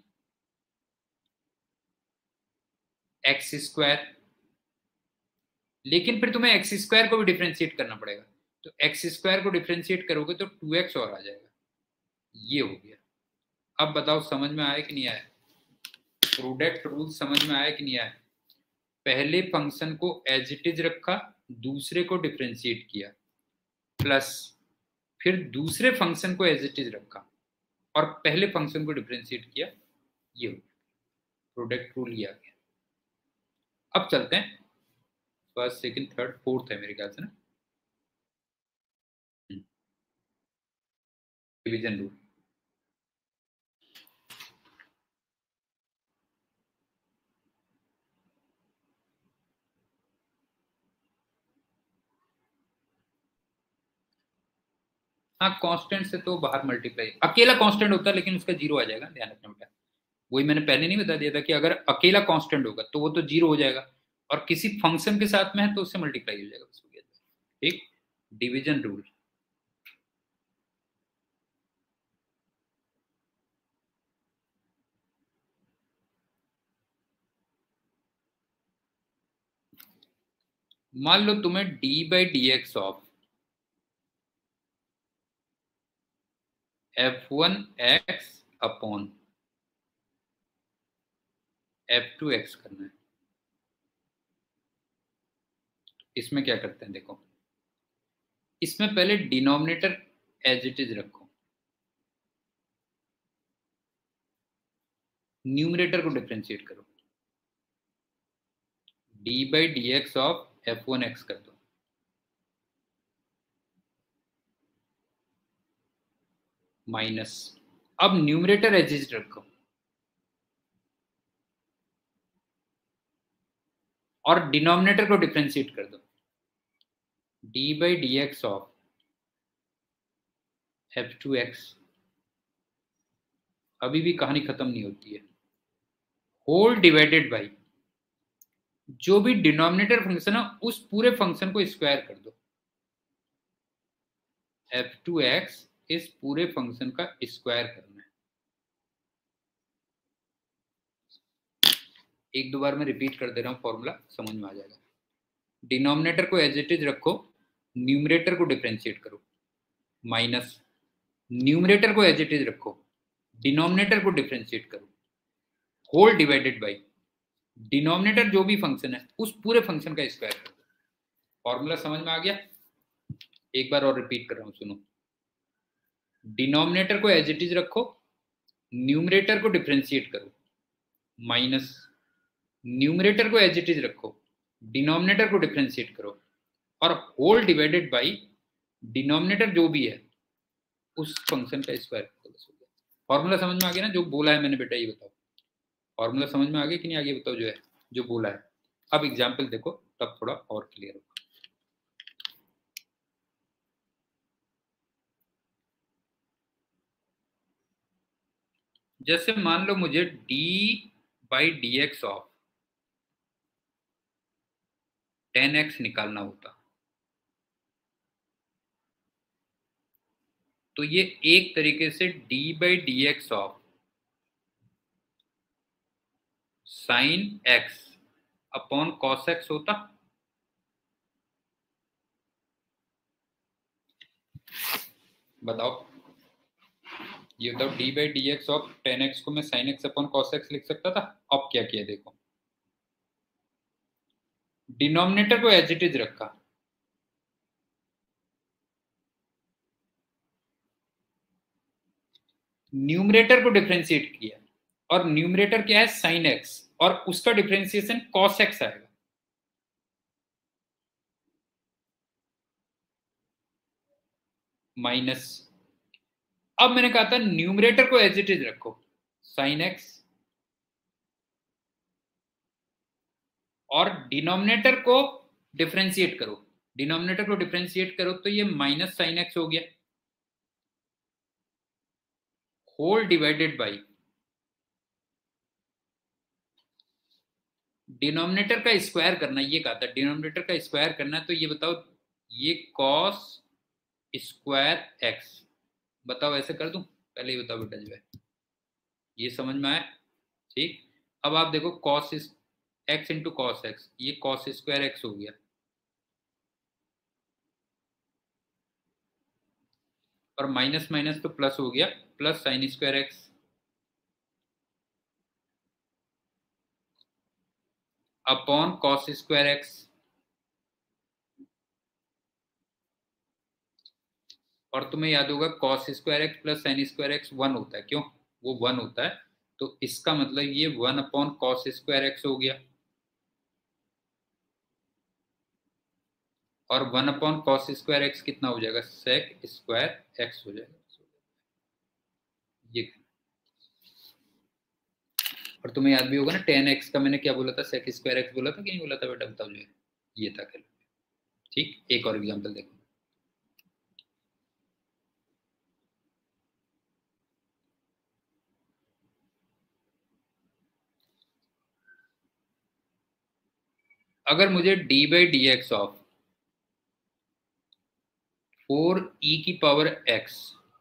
एक्स स्क्वायर। लेकिन फिर तुम्हें एक्स स्क्वायर को भी डिफ्रेंशिएट करना पड़ेगा, तो एक्स स्क्वायर को डिफ्रेंशिएट करोगे तो 2x और आ जाएगा, ये हो गया। अब बताओ समझ में आया कि नहीं आया? प्रोडक्ट रूल समझ में आया कि नहीं आया? पहले फंक्शन को एज इट इज रखा, दूसरे को डिफ्रेंशिएट किया, प्लस फिर दूसरे फंक्शन को एज इट इज रखा और पहले फंक्शन को डिफ्रेंशिएट किया, ये हो गया प्रोडक्ट रूल, ये आ गया। अब चलते हैं फर्स्ट सेकंड थर्ड फोर्थ है मेरे ख्याल से ना, डिवीजन रूल। हाँ कांस्टेंट से तो बाहर मल्टीप्लाई, अकेला कांस्टेंट होता है लेकिन उसका जीरो आ जाएगा, ध्यान रखना बेटा। वही मैंने पहले नहीं बता दिया था कि अगर अकेला कांस्टेंट होगा तो वो तो जीरो हो जाएगा, और किसी फंक्शन के साथ में है तो उससे मल्टीप्लाई हो जाएगा, ठीक। डिवीजन रूल, मान लो तुम्हें d/dx of f1x upon f2x करना है। इसमें क्या करते हैं देखो, इसमें पहले डिनोमिनेटर एज इट इज रखो, न्यूमरेटर को डिफरेंशिएट करो, d/dx ऑफ f1x कर दो, माइनस, अब न्यूमरेटर एज इट रखो और डिनोमिनेटर को डिफरेंशिएट कर दो, d/dx ऑफ f2x। अभी भी कहानी खत्म नहीं होती है, होल डिवाइडेड बाई जो भी डिनोमिनेटर फंक्शन है उस पूरे फंक्शन को स्क्वायर कर दो, f2x इस पूरे फंक्शन का स्क्वायर करना है। एक दो बार मैं रिपीट कर दे रहा हूं, फॉर्मूला समझ में आ जाएगा। डिनोमिनेटर को एज इट इज रखो, न्यूमरेटर को डिफरेंशिएट करो, माइनस न्यूमरेटर को एज इट इज रखो, डिनोमिनेटर को डिफरेंशिएट करो, होल डिवाइडेड बाई डिनोमिनेटर जो भी फंक्शन है उस पूरे फंक्शन का स्क्वायर कर दो। फॉर्मूला समझ में आ गया? एक बार और रिपीट कर रहा हूं, सुनो। डिनोमिनेटर को एज इट इज रखो, न्यूमरेटर को डिफरेंशिएट करो, माइनस न्यूमरेटर को एज इट इज रखो, डिनोमिनेटर को डिफरेंशिएट करो और होल डिवाइडेड बाई डिनोमिनेटर जो भी है उस फंक्शन का स्क्वायर कर दो। फॉर्मूला समझ में आ गया ना जो बोला है मैंने बेटा? ये बताओ फॉर्मूला समझ में आ गया कि नहीं आ गया? बताओ जो है जो बोला है। अब एग्जाम्पल देखो तब थोड़ा और क्लियर होगा। जैसे मान लो मुझे d/dx ऑफ 10x निकालना होता, तो ये एक तरीके से d/dx of sin x upon cos x होता। बताओ ये बताओ, d/dx ऑफ 10x को मैं sin x upon cos x लिख सकता था। अब क्या किया देखो, डिनोमिनेटर को एज इट इज रखा, न्यूमरेटर को डिफरेंशिएट किया, और न्यूमरेटर क्या है? sin x, और उसका डिफरेंशिएशन cos x आएगा। माइनस, अब मैंने कहा था न्यूमरेटर को एज इट इज रखो, sin x, और डिनोमिनेटर को डिफरेंशिएट करो, डिनोमिनेटर को डिफरेंशिएट करो तो ये माइनस sin x हो गया, होल डिवाइडेड बाई डिनोमिनेटर का स्क्वायर करना। ये कहा था डिनोमिनेटर का स्क्वायर करना है, तो ये बताओ ये cos स्क्वायर x, बताओ ऐसे कर दूं? पहले ही बताओ बेटा जो है, ये समझ में आया? ठीक। अब आप देखो cos x into cos x, ये cos स्क्वायर x हो गया, और माइनस माइनस तो प्लस हो गया, plus sine square x upon cos square x. और तुम्हें याद होगा cos square x plus sine square x 1 होता है, क्यों? वो 1 होता है, तो इसका मतलब ये 1 अपॉन कॉस स्क्वायर एक्स हो गया, और 1 अपॉन कॉस स्क्वायर एक्स कितना हो जाएगा? सेक स्क्वायर एक्स हो जाएगा ये। और तुम्हें याद भी होगा ना 10x का मैंने क्या बोला था? सेक स्क्वायर एक्स बोला था कि नहीं बोला था बेटा? बताओ जो ये था कल। ठीक, एक और एग्जांपल देखो। अगर मुझे d by d x of 4e की power x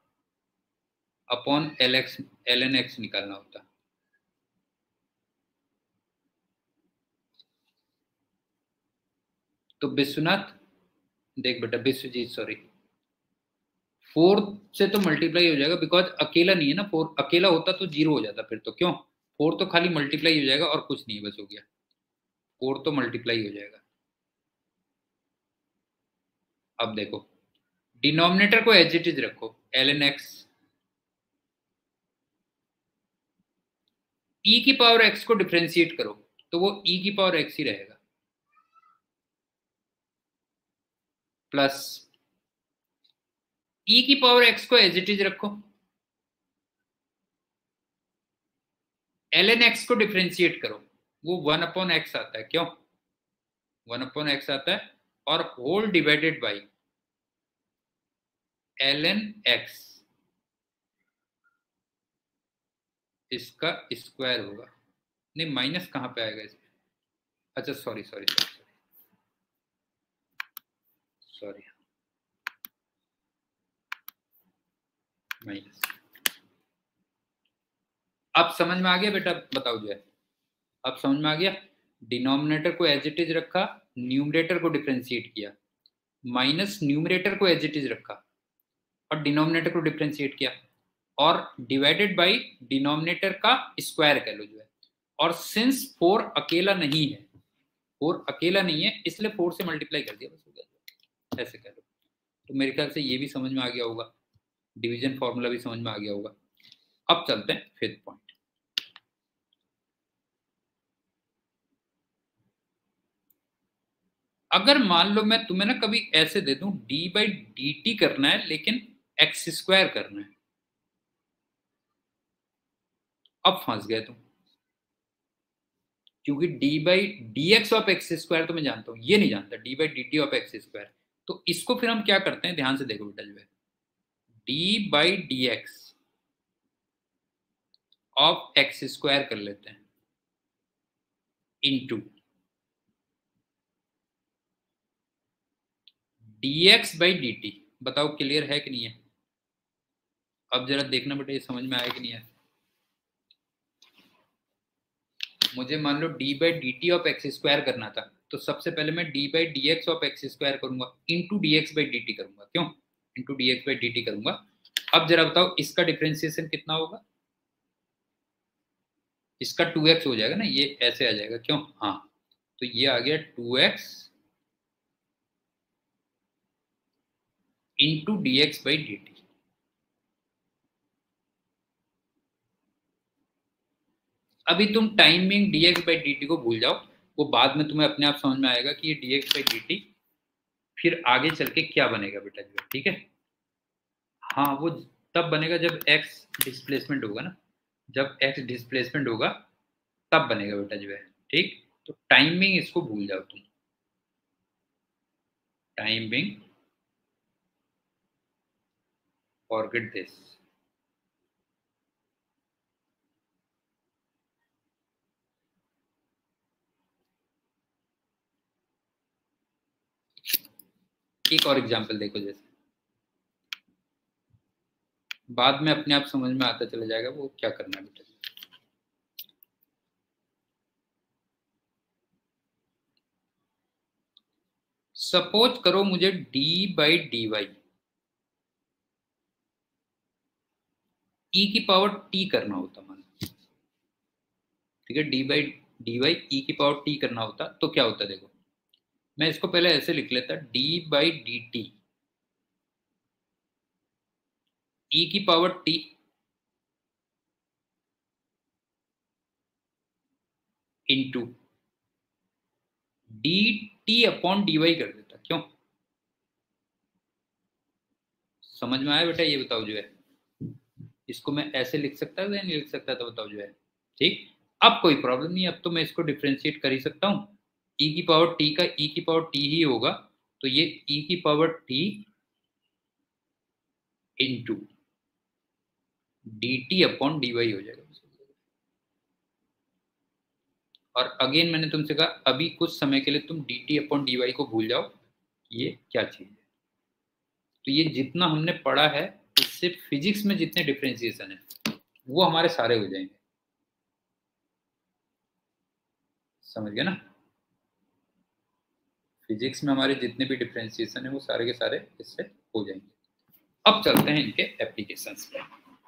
upon ln x निकालना होता, तो विश्वनाथ, देख बेटा विश्वजीत सॉरी, 4 से तो मल्टीप्लाई हो जाएगा, बिकॉज अकेला नहीं है ना, 4 अकेला होता तो 0 हो जाता फिर तो, क्यों? 4 तो खाली मल्टीप्लाई हो जाएगा और कुछ नहीं, बस हो गया, 4 तो मल्टीप्लाई हो जाएगा। अब देखो, डिनोमिनेटर को एज इट इज रखो, ln x, e की पावर x को डिफ्रेंशिएट करो तो वो e की पावर x ही रहेगा, प्लस e की पावर x को एज इट इज रखो, ln x को डिफ्रेंशिएट करो, वो 1 अपॉन एक्स आता है, क्यों? 1 अपॉन एक्स आता है, और whole divided by ln x, इसका स्क्वायर होगा। नहीं, माइनस कहां पे आएगा इसमें? अच्छा sorry sorry sorry sorry, minus. अब समझ में आ गया बेटा? बताओ जो है, अब समझ में आ गया? डिनोमिनेटर को एज इट इज रखा, न्यूमरेटर को डिफ्रेंशिएट किया, माइनस न्यूमरेटर को एज इट इज रखा और डिनोमिनेटर को डिफ्रेंशिएट किया, और डिवाइडेड बाई डिनोमिनेटर का स्क्वायर कह लो जो है। और सिंस 4 अकेला नहीं है, 4 अकेला नहीं है, इसलिए 4 से मल्टीप्लाई कर दिया, बस हो गया, ऐसे कह लो। तो मेरे ख्याल से ये भी समझ में आ गया होगा, डिवीजन फॉर्मूला भी समझ में आ गया होगा। अब चलते हैं फिफ्थ पॉइंट। अगर मान लो मैं तुम्हें ना कभी ऐसे दे दूं d बाई डी टी करना है, लेकिन एक्स स्क्वायर करना है, अब फंस गए तुम, क्योंकि d by d x of x square तो मैं जानता हूं, ये नहीं जानता d by d t of x square. तो इसको फिर हम क्या करते हैं, ध्यान से देखो बेटा जो है, d by d x of x square कर लेते हैं into d x by d t. बताओ क्लियर है कि नहीं है? अब जरा देखना बेटा, ये समझ में आया कि नहीं है? मुझे मान लो d by d t of x square करना था, तो सबसे पहले मैं d by d x of x square करूंगा, into d x by d t करूंगा, क्यों? Into d x by d t करूंगा। अब जरा बताओ इसका डिफ्रेंसिएशन कितना होगा? इसका 2x हो जाएगा ना, ये ऐसे आ जाएगा, क्यों? हाँ, तो ये आ गया 2x into d x by d t. अभी तुम timing d x by d t को भूल जाओ, वो बाद में तुम्हें अपने आप समझ में आएगा कि ये d x by d t फिर आगे चल के क्या बनेगा बेटा जो है, ठीक है? हाँ, वो तब बनेगा जब x डिस्प्लेसमेंट होगा ना, जब x डिस्प्लेसमेंट होगा तब बनेगा बेटा जो है, ठीक? तो टाइमिंग इसको भूल जाओ तुम, टाइमिंग फॉरगेट दिस। एक और एग्जांपल देखो, जैसे बाद में अपने आप समझ में आता चला जाएगा वो क्या करना है बेटा। सपोज करो मुझे d by d y e की पावर टी करना होता मान, ठीक है, d by d y e की पावर टी करना होता तो क्या होता, देखो मैं इसको पहले ऐसे लिख लेता, d by d t e की power t into d t upon d y कर देता। क्यों, समझ में आया बेटा, ये बताओ जो है, इसको मैं ऐसे लिख सकता था या नहीं लिख सकता था, बताओ जो है। ठीक, अब कोई प्रॉब्लम नहीं, अब तो मैं इसको डिफ्रेंशिएट कर ही सकता हूँ। ई की पावर टी का ई की पावर टी ही होगा, तो ये ई की power t into d t upon d y हो जाएगा। और अगेन मैंने तुमसे कहा अभी कुछ समय के लिए तुम d t upon d y को भूल जाओ, ये क्या चीज है। तो ये जितना हमने पढ़ा है, इससे फिजिक्स में जितने डिफ्रेंसिएशन है वो हमारे सारे हो जाएंगे, समझ गए ना। फिजिक्स में हमारे जितने भी डिफ्रेंसिएशन है वो सारे के सारे इससे हो जाएंगे। अब चलते हैं इनके एप्लीकेशंस पे।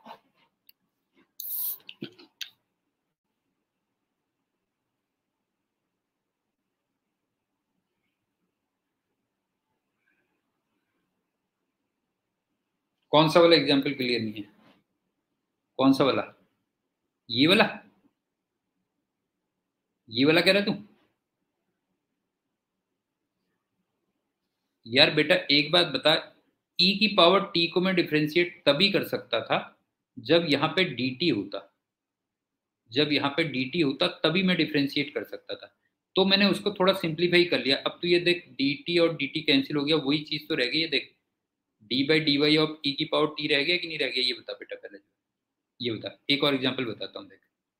कौन सा वाला एग्जाम्पल क्लियर नहीं है, कौन सा वाला, ये वाला, ये वाला कह रहा तू। यार बेटा एक बात बता, ई की पावर टी को मैं डिफ्रेंशिएट तभी कर सकता था जब यहाँ पे dt होता, जब यहाँ पे dt होता तभी मैं डिफ्रेंशिएट कर सकता था। तो मैंने उसको थोड़ा सिंप्लीफाई कर लिया। अब तो ये देख dt और dt कैंसिल हो गया, वही चीज तो रह गई है, देख d by d y of e की पावर टी रह गया कि नहीं रह गया, ये बता बेटा पहले, ये बता। एक और एग्जाम्पल बताता हूँ, देख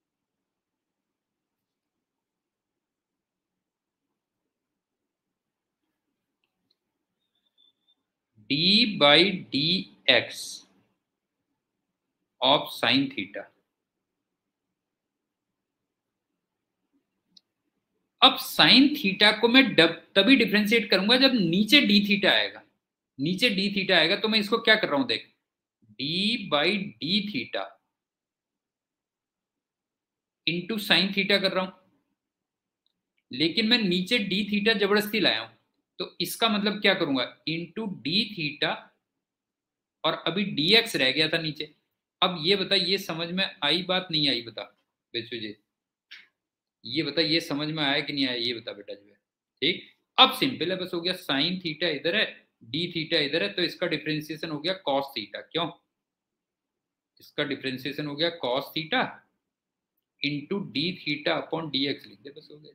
d by d x of sine theta. अब साइन थीटा को मैं तभी डिफ्रेंशिएट करूंगा जब नीचे डी थीटा आएगा, नीचे डी थीटा आएगा। तो मैं इसको क्या कर रहा हूं, देख d by d theta into sine theta कर रहा हूं, लेकिन मैं नीचे डी थीटा जबरदस्ती लाया हूं, तो इसका मतलब क्या करूंगा, इंटू डी थीटा, और अभी डी एक्स रह गया था नीचे। अब ये बता, ये समझ में आई बात नहीं आई, बता बेचुजी, ये बता ये समझ में आया कि नहीं आया, ये बता बेटा जो है। ठीक, अब सिंपल है, बस हो गया, साइन थीटा इधर है, डी थीटा इधर है, तो इसका डिफ्रेंसिएशन हो गया कॉस थीटा। क्यों, इसका डिफ्रेंसिएशन हो गया cos theta into d theta upon d x लिख दे, बस हो गया।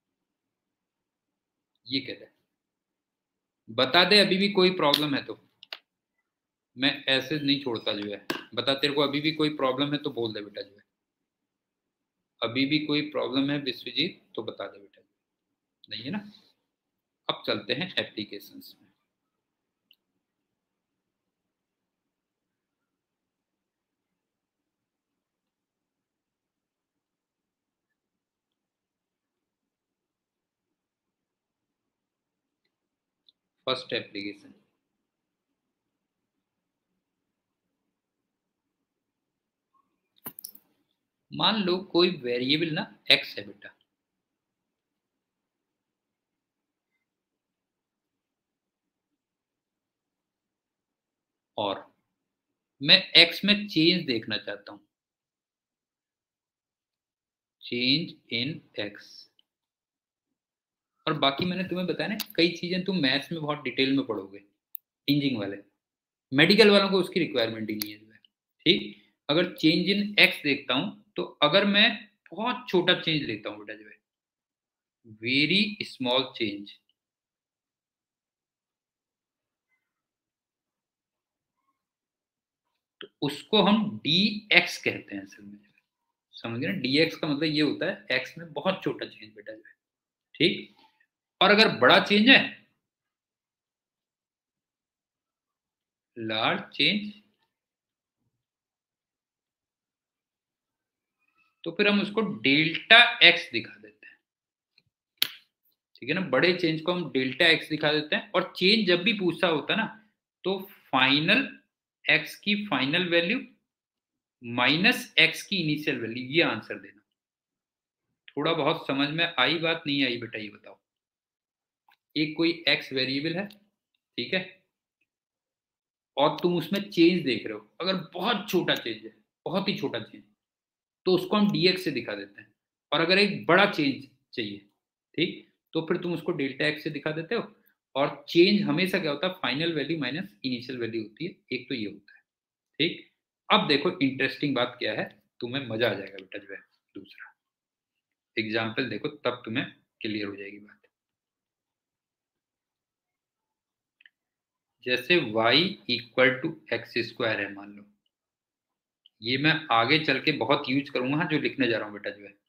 ये कहता है, बता दे अभी भी कोई प्रॉब्लम है तो, मैं ऐसे नहीं छोड़ता जो है। बता तेरे को अभी भी कोई प्रॉब्लम है तो बोल दे बेटा जो है, अभी भी कोई प्रॉब्लम है विश्वजीत तो बता दे बेटा, नहीं है ना। अब चलते हैं एप्लीकेशंस में। फर्स्ट एप्लीकेशन, मान लो कोई वेरिएबल ना x है बेटा, और मैं x में चेंज देखना चाहता हूं, चेंज इन x। और बाकी मैंने तुम्हें बताया ना, कई चीजें तुम मैथ्स में बहुत डिटेल में पढ़ोगे, इंजीनियरिंग वाले, मेडिकल वालों को उसकी रिक्वायरमेंट ही नहीं है। ठीक, अगर चेंज इन x देखता हूं, तो अगर मैं बहुत छोटा चेंज लेता हूं बेटा जो है, वेरी स्मॉल चेंज, तो उसको हम dx कहते हैं असल में, समझ गए ना। dx का मतलब ये होता है x में बहुत छोटा चेंज बेटा जो है। ठीक, और अगर बड़ा चेंज है, लार्ज चेंज, तो फिर हम उसको डेल्टा x दिखा देते हैं, ठीक है ना। बड़े चेंज को हम डेल्टा x दिखा देते हैं, और चेंज जब भी पूछा होता है ना, तो फाइनल x की फाइनल वैल्यू माइनस एक्स की इनिशियल वैल्यू, ये आंसर देना। थोड़ा बहुत समझ में आई बात, नहीं आई बेटा ये बताओ। एक कोई एक्स वेरिएबल है, ठीक है, और तुम उसमें चेंज देख रहे हो। अगर बहुत छोटा चेंज है, बहुत ही छोटा चेंज, तो उसको हम dx से दिखा देते हैं। और अगर एक बड़ा चेंज चाहिए, ठीक, तो फिर तुम उसको डेल्टा एक्स से दिखा देते हो। और चेंज हमेशा क्या होता है, final value minus initial value होती है। एक तो ये होता है, ठीक। अब देखो इंटरेस्टिंग बात क्या है, तुम्हें मजा आ जाएगा बेटा जो है। दूसरा एग्जाम्पल देखो, तब तुम्हें क्लियर हो जाएगी बात। जैसे y equal to x square है, मान लो। ये मैं आगे चल के बहुत यूज करूंगा जो लिखने जा रहा हूं बेटा जो है।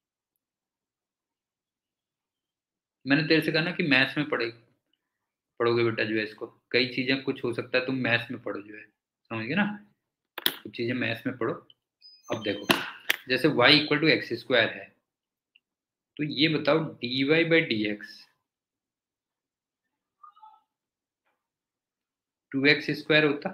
मैंने तेरे से कहा ना कि मैथ्स में पढ़ोगे बेटा जो है इसको। कई चीजें कुछ हो सकता है तुम मैथ्स में पढ़ो जो है, समझ गए ना। कुछ चीजें मैथ्स में पढ़ो। अब देखो, जैसे y equal to x square है, तो ये बताओ dy by d x 2x square होता,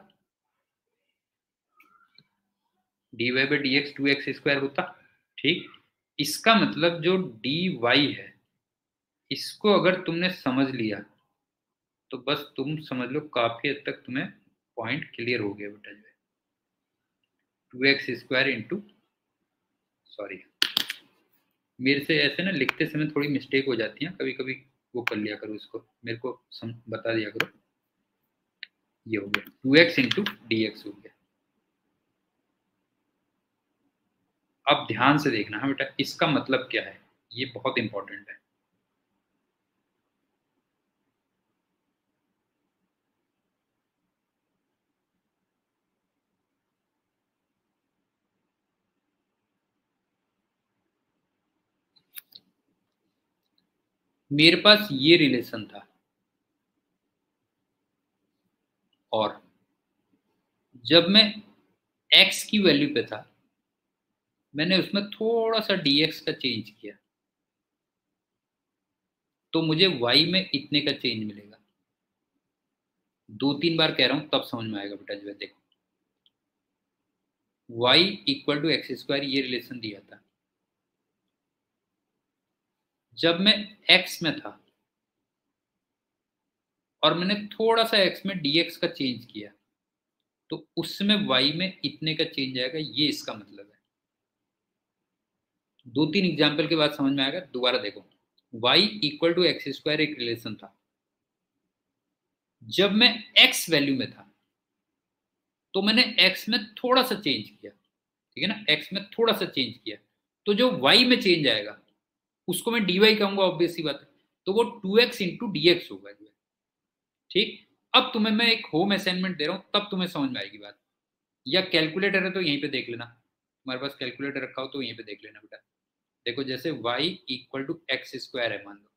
dy by d x 2x square होता, ठीक। इसका मतलब जो dy है, इसको अगर तुमने समझ लिया तो बस तुम समझ लो काफी हद तक तुम्हें पॉइंट क्लियर हो गया बेटा जो है। 2x स्क्वायर इंटू, सॉरी, मेरे से ऐसे ना लिखते समय थोड़ी मिस्टेक हो जाती है कभी कभी, वो कर लिया करो, इसको मेरे को बता दिया करो। ये हो गया 2x इंटू डी एक्स हो गया। अब ध्यान से देखना है बेटा, इसका मतलब क्या है, ये बहुत इंपॉर्टेंट है। मेरे पास ये रिलेशन था, और जब मैं x की वैल्यू पे था, मैंने उसमें थोड़ा सा dx का चेंज किया, तो मुझे y में इतने का चेंज मिलेगा। 2-3 बार कह रहा हूं तब समझ में आएगा बेटा जो है। देखो y equal to x square, ये रिलेशन दिया था। जब मैं x में था और मैंने थोड़ा सा x में dx का चेंज किया, तो उसमें y में इतने का चेंज आएगा, ये इसका मतलब है। 2-3 एग्जाम्पल के बाद समझ में आएगा। दोबारा देखो, y equal to x square एक रिलेशन था। जब मैं x वैल्यू में था, तो मैंने x में थोड़ा सा चेंज किया, ठीक है ना, x में थोड़ा सा चेंज किया, तो जो y में चेंज आएगा उसको मैं dy कहूंगा, ऑब्वियस सी बात है। तो वो 2x इंटू डी एक्स होगा, ठीक। अब तुम्हें मैं एक होम असाइनमेंट दे रहा हूं, तब तुम्हें समझ में आएगी बात। या कैलकुलेटर है तो यहीं पे देख लेना, हमारे पास कैलकुलेटर रखा हो तो यहीं पे देख लेना बेटा। देखो जैसे y equal to x square है, मान लो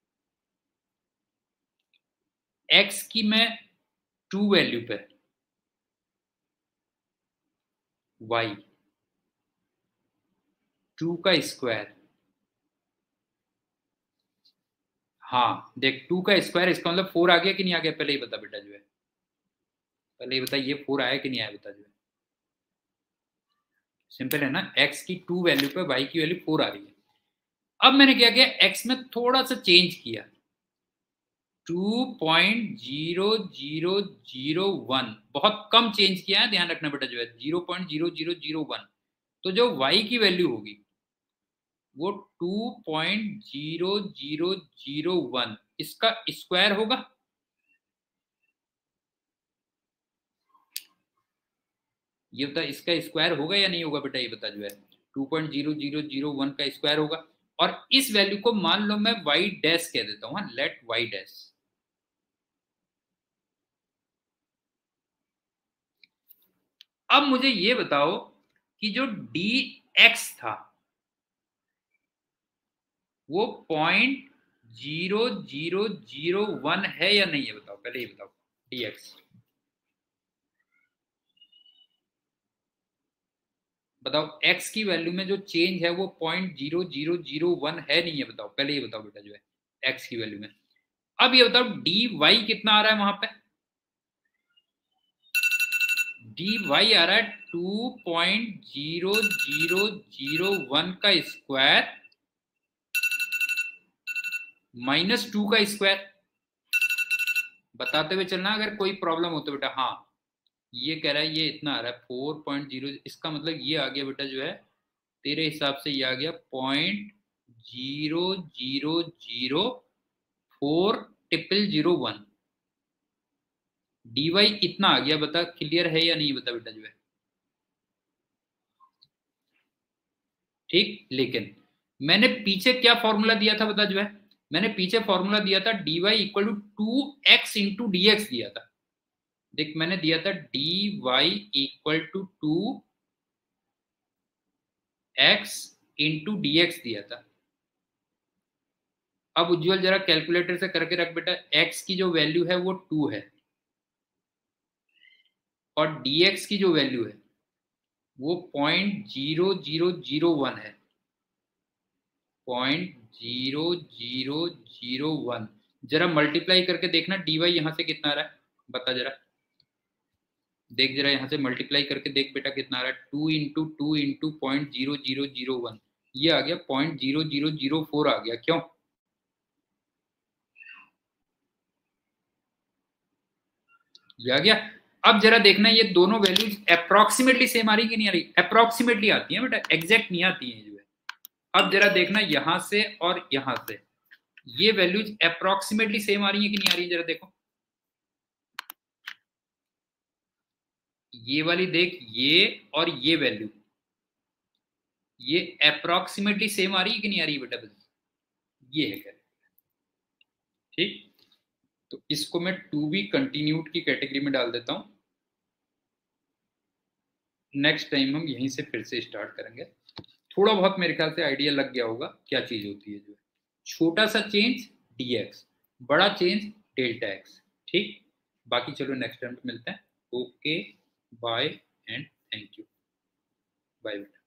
x की मैं 2 वैल्यू पे y 2 का स्क्वायर, हाँ देख 2 का स्क्वायर, इसका मतलब 4 आ गया कि नहीं आ गया, पहले ही बता बेटा जो है। पहले ही बता, ये 4 आया कि नहीं आया बता जो है। सिंपल है ना, x की 2 वैल्यू पे y की वैल्यू 4 आ रही है। अब मैंने क्या किया, x में थोड़ा सा चेंज किया, 2.0001, बहुत कम चेंज किया है, ध्यान रखना बेटा जो है, 0.0001। तो जो y की वैल्यू होगी वो 2.0001, इसका स्क्वायर होगा। ये बता, इसका स्क्वायर होगा या नहीं होगा बेटा, ये बता जो है। 2.0001 का स्क्वायर होगा। और इस वैल्यू को मान लो मैं y डैश कह देता हूं, लेट y डैश। अब मुझे ये बताओ कि जो dx था वो 0.0001 है या नहीं है, बताओ पहले ये बताओ। dx बताओ, x की वैल्यू में जो चेंज है वो 0.0001 है नहीं है, बताओ पहले ये बताओ बेटा जो है, x की वैल्यू में। अब ये बताओ dy कितना आ रहा है वहां पे, डी वाई आ रहा है 2.0001 का स्क्वायर -2 का स्क्वायर। बताते हुए चलना अगर कोई प्रॉब्लम हो तो बेटा। हाँ, ये कह रहा है ये इतना आ रहा है 4.0, इसका मतलब ये आ गया बेटा जो है तेरे हिसाब से ये आ गया 0.00040001। डी वाई इतना आ गया। बता क्लियर है या नहीं, बता बेटा जो है। ठीक, लेकिन मैंने पीछे क्या फॉर्मूला दिया था बता जो है। मैंने पीछे फॉर्मूला दिया था d y equal to 2x into d x दिया था। देख मैंने दिया था d y equal to 2x into d x दिया था। अब उज्जवल जरा कैलकुलेटर से करके रख बेटा। x की जो वैल्यू है वो 2 है और dx की जो वैल्यू है वो 0.0001 है। 0.0001 जरा मल्टीप्लाई करके देखना dy यहां से कितना आ रहा है बता जरा। देख जरा यहां से मल्टीप्लाई करके देख बेटा कितना आ रहा है। 2 इंटू 2 इंटू 0.0001 ये आ गया 0.0004 आ गया। क्यों? ये आ गया। अब जरा देखना ये दोनों वैल्यूज अप्रोक्सीमेटली सेम आ रही कि नहीं आ रही। अप्रोक्सीमेटली आती है बेटा, एग्जैक्ट नहीं आती है जो है। अब जरा देखना यहां से और यहां से ये वैल्यूज अप्रोक्सीमेटली सेम आ रही है कि नहीं आ रही है, जरा देखो। ये वाली देख, ये और ये वैल्यू ये अप्रोक्सीमेटली सेम आ रही है कि नहीं आ रही है बेटा। बस ये है क्या। ठीक, तो इसको मैं टू बी कंटिन्यूड की कैटेगरी में डाल देता हूं। नेक्स्ट टाइम हम यहीं से फिर से स्टार्ट करेंगे। थोड़ा बहुत मेरे ख्याल से आइडिया लग गया होगा क्या चीज होती है जो है। छोटा सा चेंज dx, बड़ा चेंज डेल्टा x। ठीक, बाकी चलो नेक्स्ट टाइम पे मिलते हैं। Okay, bye and thank you. Bye.